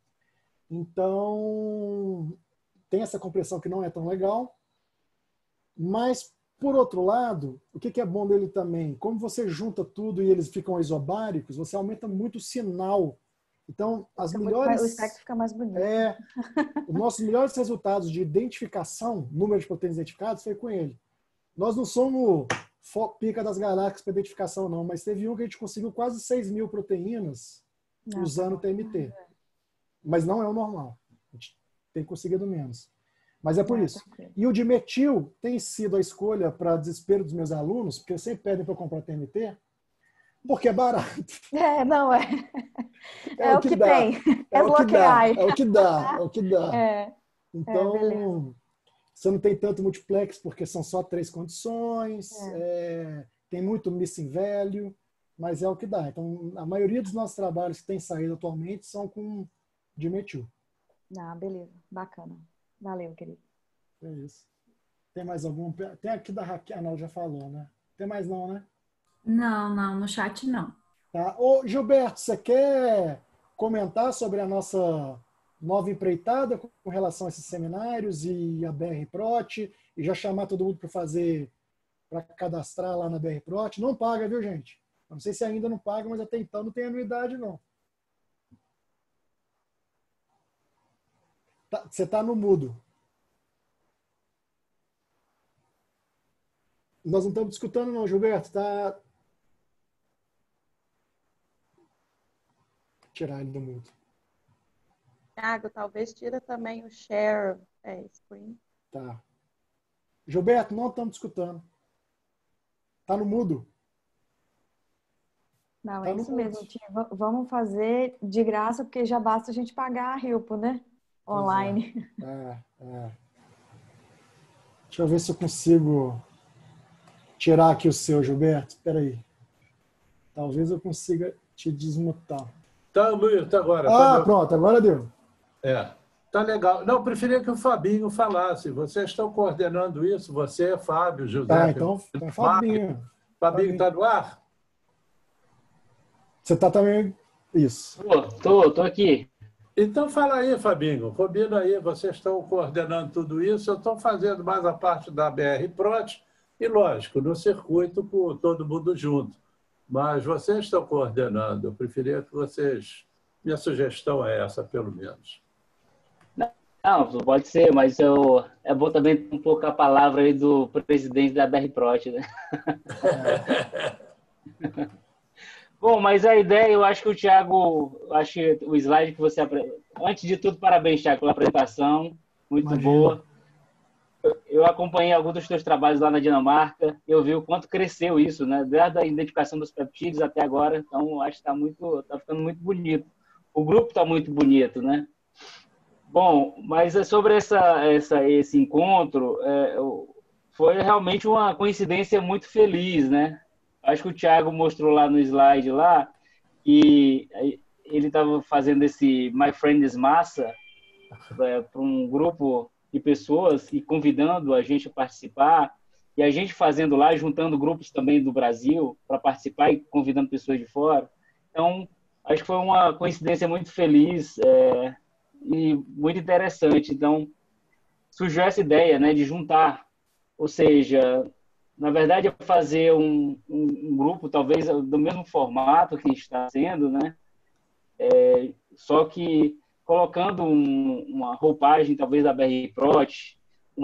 Então, tem essa compressão que não é tão legal, mas, por outro lado, o que é bom dele também? Como você junta tudo e eles ficam isobáricos, você aumenta muito o sinal. Então, o espectro fica mais bonito. Os nossos melhores resultados de identificação, número de proteínas identificadas, foi com ele. Nós não somos pica das galáxias para identificação, não, mas teve um que a gente conseguiu quase 6.000 proteínas usando o TMT. Mas não é o normal. A gente tem conseguido menos. Mas é por isso. E o de metil tem sido a escolha para desespero dos meus alunos, porque sempre pedem para eu comprar TMT, porque é barato. É o que dá. tem. É o que dá. Então, você não tem tanto multiplex, porque são só 3 condições, tem muito missing value, mas é o que dá. Então, a maioria dos nossos trabalhos que tem saído atualmente são com dimetil. Beleza. Bacana. Valeu, querido. É isso. Tem mais algum? Tem aqui da Raquel, não, já falou, né? Tem mais não, né? Não, no chat não. Tá. Ô, Gilberto, você quer comentar sobre a nossa nova empreitada com relação a esses seminários e a BR-Prot e já chamar todo mundo para cadastrar lá na BR-Prot? Não paga, viu, gente? Não sei se ainda não paga, mas até então não tem anuidade, não. Você está no mudo. Nós não estamos escutando, não, Gilberto. Tá... Tirar ele do mudo. Thiago, talvez tira também o share screen. Tá. Gilberto, não estamos escutando. Tá no mudo. Não, é isso mesmo, Tia. Vamos fazer de graça, porque já basta a gente pagar a Rilpo, né? Online. Deixa eu ver se eu consigo tirar aqui o seu, Gilberto. Espera aí. Talvez eu consiga te desmutar. Tá, Luiz, tá agora. Pronto, agora deu. Tá legal. Não, eu preferia que o Fabinho falasse. Vocês estão coordenando isso? Você, Fábio, José. Então Fabinho. Fabinho está no ar? Você está também... Isso. Tô aqui. Então fala aí, Fabinho. Combina aí. Vocês estão coordenando tudo isso. Eu estou fazendo mais a parte da BR-Prot e, lógico, no circuito com todo mundo junto. Mas vocês estão coordenando. Eu preferia que vocês... Minha sugestão é essa, pelo menos. Não, pode ser, mas é bom também ter um pouco a palavra aí do presidente da BR-Prot, né? Bom, mas a ideia, eu acho que o Thiago, acho que o slide que você apresentou... Antes de tudo, parabéns, Thiago, pela apresentação. Muito boa. Eu acompanhei alguns dos teus trabalhos lá na Dinamarca. Eu vi o quanto cresceu isso, né? Desde a identificação dos peptídeos até agora. Então, acho que tá ficando muito bonito. O grupo está muito bonito, né? Bom, mas sobre esse encontro, foi realmente uma coincidência muito feliz, né? Acho que o Thiago mostrou lá no slide lá que ele estava fazendo esse My Friends Massa para um grupo de pessoas e convidando a gente a participar, e a gente fazendo lá, juntando grupos também do Brasil para participar e convidando pessoas de fora. Então, acho que foi uma coincidência muito feliz e muito interessante. Então, surgiu essa ideia, né, de juntar, ou seja, na verdade, é fazer um grupo, talvez, do mesmo formato que está sendo, né, só que colocando uma roupagem, talvez, da BR-Prot,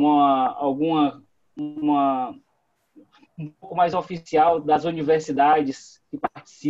um pouco mais oficial das universidades que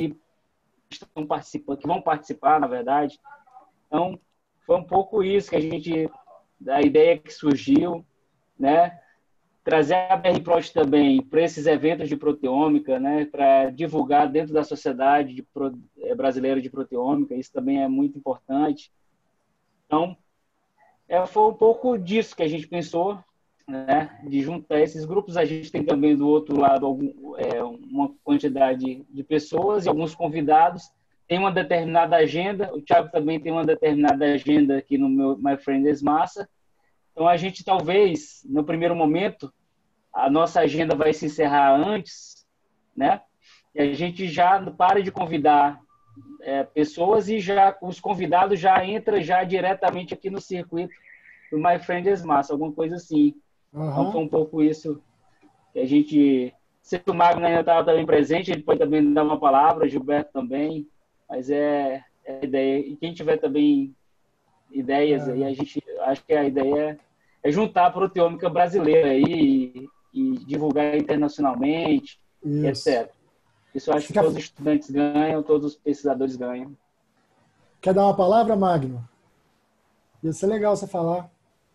que vão participar, na verdade. Então, foi um pouco isso que a ideia que surgiu, né? Trazer a BR-Prot também para esses eventos de proteômica, né? Para divulgar dentro da sociedade brasileira de proteômica, isso também é muito importante. Então, foi um pouco disso que a gente pensou, né, de juntar esses grupos. A gente tem também do outro lado uma quantidade de pessoas e alguns convidados. Tem uma determinada agenda, o Thiago também tem uma determinada agenda aqui no meu My Friends Massa. Então, a gente talvez, no primeiro momento, a nossa agenda vai se encerrar antes, né? E a gente já para de convidar pessoas e já os convidados já entram já diretamente aqui no circuito do My Friends Massa, alguma coisa assim. Então, foi um pouco isso que a gente... Se o Magno ainda estava também presente, ele pode também dar uma palavra, Gilberto também, mas é a ideia. E quem tiver também ideias aí, a gente acho que a ideia é juntar a proteômica brasileira aí e divulgar internacionalmente, etc. Isso eu acho que todos os estudantes ganham, todos os pesquisadores ganham. Quer dar uma palavra, Magno? Ia ser legal você falar.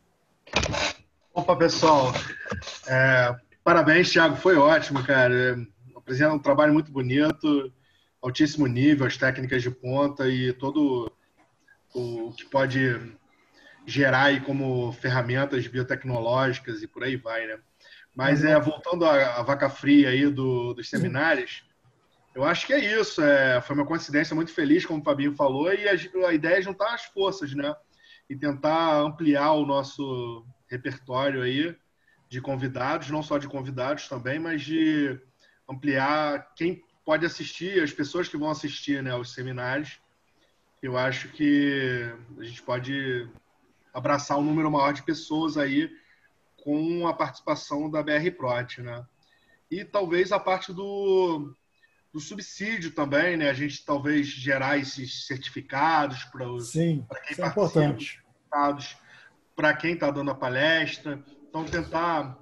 Opa, pessoal. Parabéns, Thiago. Foi ótimo, cara. Apresenta um trabalho muito bonito, altíssimo nível, as técnicas de ponta e todo o que pode gerar aí como ferramentas biotecnológicas e por aí vai, né? Mas voltando à vaca fria aí dos seminários, eu acho que é isso. Foi uma coincidência muito feliz, como o Fabinho falou, e a ideia é juntar as forças, né? E tentar ampliar o nosso repertório aí de convidados, não só de convidados também, mas de ampliar quem pode assistir, as pessoas que vão assistir, né, aos seminários. Eu acho que a gente pode abraçar um número maior de pessoas aí com a participação da BR-Prot, né? E talvez a parte do subsídio também, né? A gente talvez gerar esses certificados para quem participa, certificados para quem está dando a palestra. Então, tentar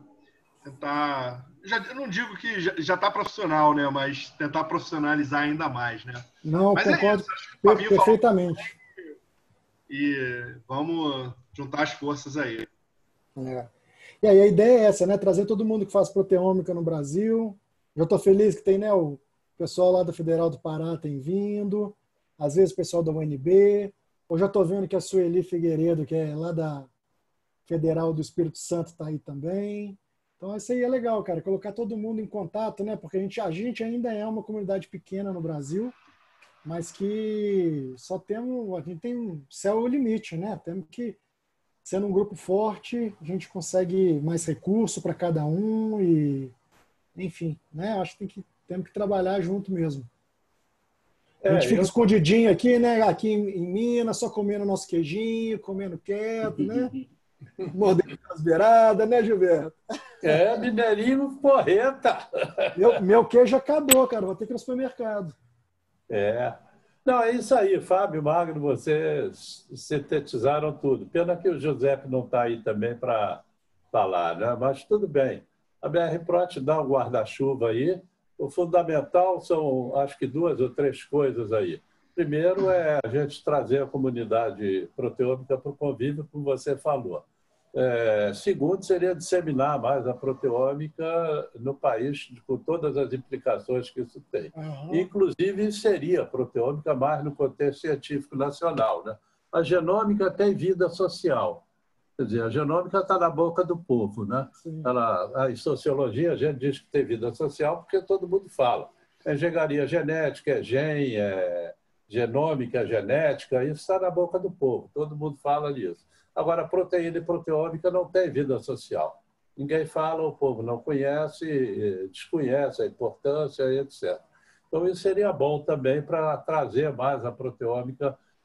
eu não digo que já está profissional, né? Mas tentar profissionalizar ainda mais, né? Não, mas concordo perfeitamente. E vamos juntar as forças aí. E aí a ideia é essa, né? Trazer todo mundo que faz proteômica no Brasil. Eu estou feliz que tem, né? O pessoal lá da Federal do Pará tem vindo. Às vezes o pessoal da UNB. Eu já estou vendo que a Sueli Figueiredo, que é lá da Federal do Espírito Santo, está aí também. Então isso aí é legal, cara. Colocar todo mundo em contato, né? Porque a gente ainda é uma comunidade pequena no Brasil, mas que a gente tem céu é o limite, né? Temos que, sendo um grupo forte, a gente consegue mais recurso para cada um e, enfim, né? Acho que temos que trabalhar junto mesmo. A gente fica escondidinho aqui, né? Aqui em Minas, só comendo nosso queijinho, comendo quieto, né? Mordendo as beiradas, né, Gilberto? Mineirinho porreta. Meu queijo acabou, cara. Vou ter que ir no supermercado. Não, é isso aí, Fábio, Magno, vocês sintetizaram tudo. Pena que o Giuseppe não está aí também para falar, né? Mas tudo bem. A BR-Prot dá um guarda-chuva aí. O fundamental são, acho que 2 ou 3 coisas aí. Primeiro é a gente trazer a comunidade proteômica para o convívio, como você falou. Segundo, seria disseminar mais a proteômica no país, com todas as implicações que isso tem. Inclusive, inserir a proteômica mais no contexto científico nacional, né? A genômica tem vida social. Quer dizer, a genômica está na boca do povo, né? Em sociologia, a gente diz que tem vida social porque todo mundo fala. É engenharia genética, é genômica, genética, isso está na boca do povo, todo mundo fala nisso. Agora, proteína e proteômica não tem vida social. Ninguém fala, o povo não conhece, desconhece a importância, etc. Então, isso seria bom também para trazer mais a proteômica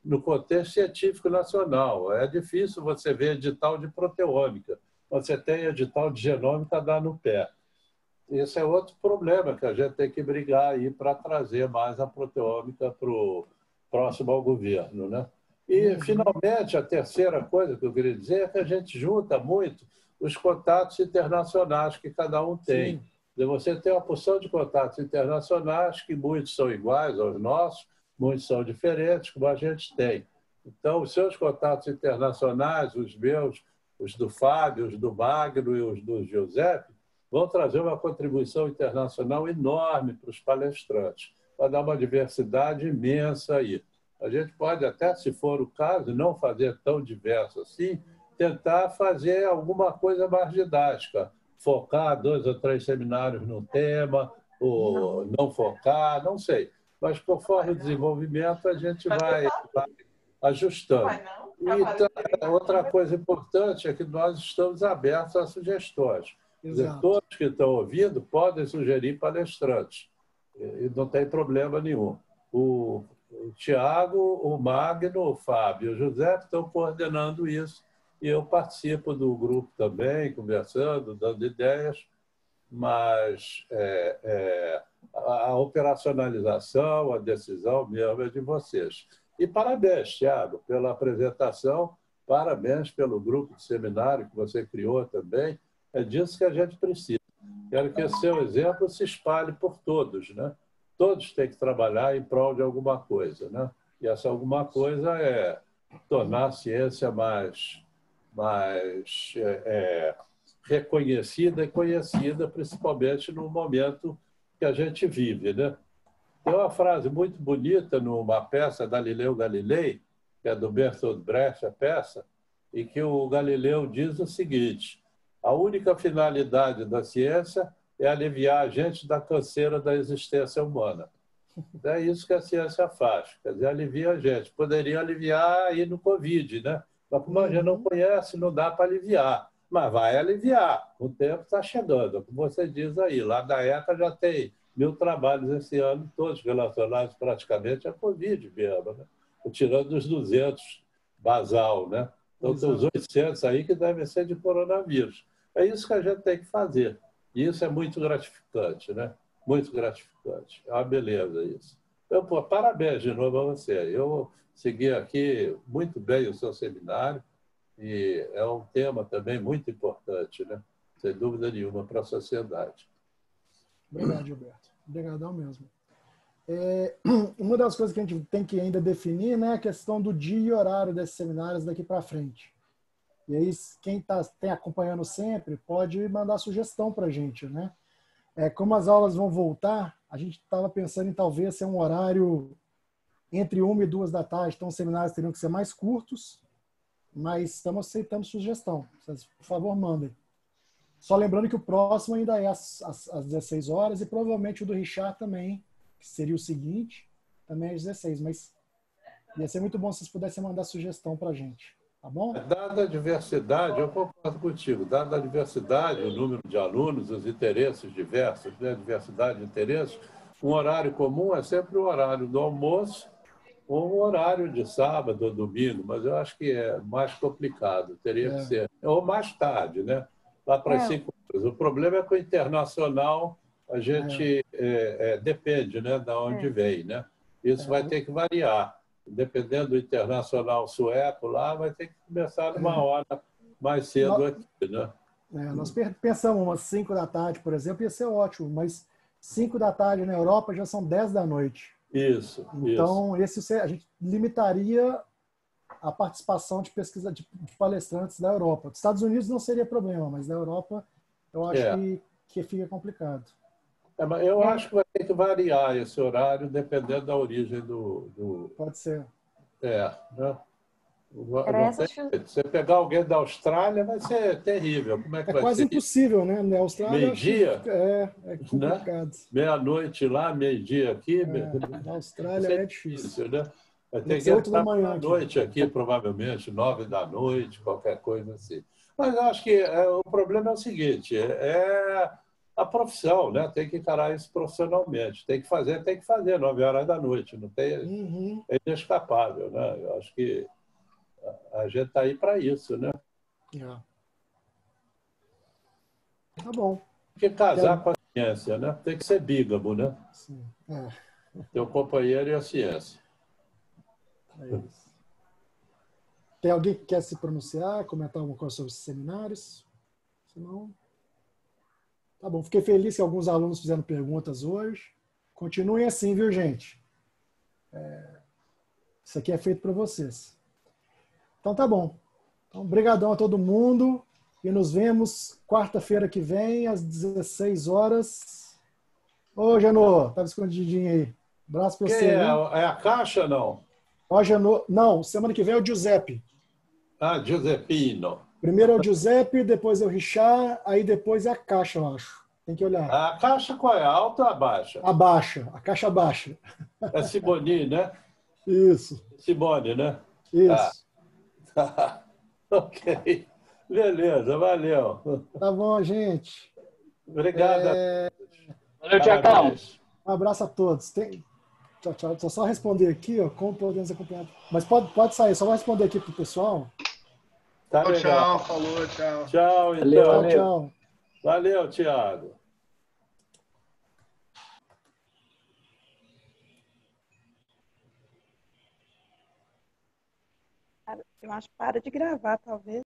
no contexto científico nacional. É difícil você ver edital de proteômica. Você tem edital de genômica, dá no pé. Esse é outro problema que a gente tem que brigar aí para trazer mais a proteômica para o próximo ao governo, né? E, finalmente, a terceira coisa que eu queria dizer é que a gente junta muito os contatos internacionais que cada um tem. Você tem uma porção de contatos internacionais que muitos são iguais aos nossos, muitos são diferentes, como a gente tem. Então, os seus contatos internacionais, os meus, os do Fábio, os do Magno e os do Giuseppe, vão trazer uma contribuição internacional enorme para os palestrantes, para dar uma diversidade imensa aí. A gente pode até, se for o caso, não fazer tão diverso assim, tentar fazer alguma coisa mais didática, focar 2 ou 3 seminários no tema, ou não focar, não sei. Mas, conforme o desenvolvimento, a gente vai ajustando. E outra coisa importante é que nós estamos abertos a sugestões. Todos que estão ouvindo podem sugerir palestrantes. E não tem problema nenhum. O Tiago, o Magno, o Fábio e o José estão coordenando isso. E eu participo do grupo também, conversando, dando ideias. Mas a operacionalização, a decisão mesmo é de vocês. E parabéns, Tiago, pela apresentação, parabéns pelo grupo de seminário que você criou também. É disso que a gente precisa. Quero que esse seu exemplo se espalhe por todos, né? Todos têm que trabalhar em prol de alguma coisa, né? E essa alguma coisa é tornar a ciência mais reconhecida e conhecida, principalmente no momento que a gente vive, né? Tem uma frase muito bonita numa peça Galileu Galilei, que é do Bertolt Brecht, a peça, em que o Galileu diz o seguinte: a única finalidade da ciência é aliviar a gente da canseira da existência humana. É isso que a ciência faz, quer dizer, alivia a gente. Poderia aliviar aí no Covid, né? Mas como a gente não conhece, não dá para aliviar. Mas vai aliviar. O tempo está chegando. Como você diz aí, lá da ECA já tem 1000 trabalhos esse ano, todos relacionados praticamente à Covid mesmo, né? Tirando os 200 basal, né? Então tem os 800 aí que devem ser de coronavírus. É isso que a gente tem que fazer. E isso é muito gratificante, né? Muito gratificante. É uma beleza isso. Então, parabéns de novo a você. Eu segui aqui muito bem o seu seminário e é um tema também muito importante, né? Sem dúvida nenhuma, para a sociedade. Obrigado, Gilberto. Obrigadão mesmo. Uma das coisas que a gente tem que ainda definir, né, é a questão do dia e horário desses seminários daqui para frente. E aí, quem tem acompanhando sempre pode mandar sugestão para a gente, né? Como as aulas vão voltar, a gente estava pensando em talvez ser um horário entre 1 e 2 da tarde, então os seminários teriam que ser mais curtos, mas estamos aceitando sugestão. Vocês, por favor, mandem. Só lembrando que o próximo ainda é às 16 horas e provavelmente o do Richard também, que seria o seguinte, também é às 16, mas ia ser muito bom se vocês pudessem mandar sugestão para a gente. Tá bom? Dada a diversidade, eu concordo contigo, dada a diversidade, o número de alunos, os interesses diversos, né? Diversidade de interesses, um horário comum é sempre o horário do almoço ou um horário de sábado ou domingo, mas eu acho que é mais complicado, teria que ser. Ou mais tarde, né? Lá para as 5 horas. O problema é que o internacional a gente depende, né, de onde vem, né? Isso vai ter que variar. Dependendo do internacional sueco lá, vai ter que começar numa hora mais cedo aqui, né? Nós pensamos umas 5 da tarde, por exemplo, ia ser ótimo, mas 5 da tarde na Europa já são 10 da noite. Isso. Então, a gente limitaria a participação de pesquisa de palestrantes da Europa. Dos Estados Unidos não seria problema, mas da Europa eu acho que fica complicado. Eu acho que vai ter que variar esse horário dependendo da origem do... Pode ser. Né? Você pegar alguém da Austrália vai ser terrível. Como é que vai quase ser impossível, né? Na Austrália meio-dia? É complicado. Né? Meia-noite lá, meio-dia aqui. Na Austrália é difícil. Né? Vai ter que entrar à noite aqui, provavelmente, 9 da noite, qualquer coisa assim. Mas eu acho que o problema é o seguinte, a profissão, né? Tem que encarar isso profissionalmente. Tem que fazer 9 horas da noite. Não tem, é inescapável, né? Eu acho que a gente está aí para isso, né? Tá bom. Tem que casar com a ciência, né? Tem que ser bígamo, né? Sim. Teu companheiro e a ciência. É isso. Tem alguém que quer se pronunciar, comentar alguma coisa sobre os seminários? Se não... Tá bom, fiquei feliz que alguns alunos fizeram perguntas hoje. Continuem assim, viu, gente? Isso aqui é feito para vocês. Então tá bom. Então, brigadão a todo mundo e nos vemos quarta-feira que vem, às 16 horas. Ô, Genô, tava escondidinho aí. Abraço para você. É a Caixa, não? Ó, Genô, não, semana que vem é o Giuseppe. Ah, Giuseppino. Primeiro é o Giuseppe, depois é o Richard, aí depois é a Caixa, eu acho. Tem que olhar. A Caixa qual é? A alta ou a baixa? A baixa, a Caixa baixa. É Simoni, né? Isso. Simone, né? Isso. Tá. Ok. Beleza, valeu. Tá bom, gente. Obrigado. Valeu, Tiagão. Um abraço a todos. Tchau, tchau. Deixa eu só responder aqui, ó, como podemos acompanhar. Mas pode sair, só vou responder aqui pro pessoal. Tá tchau, falou, tchau. Tchau, então. Valeu. Tchau. Valeu, Tiago. Eu acho que para de gravar, talvez.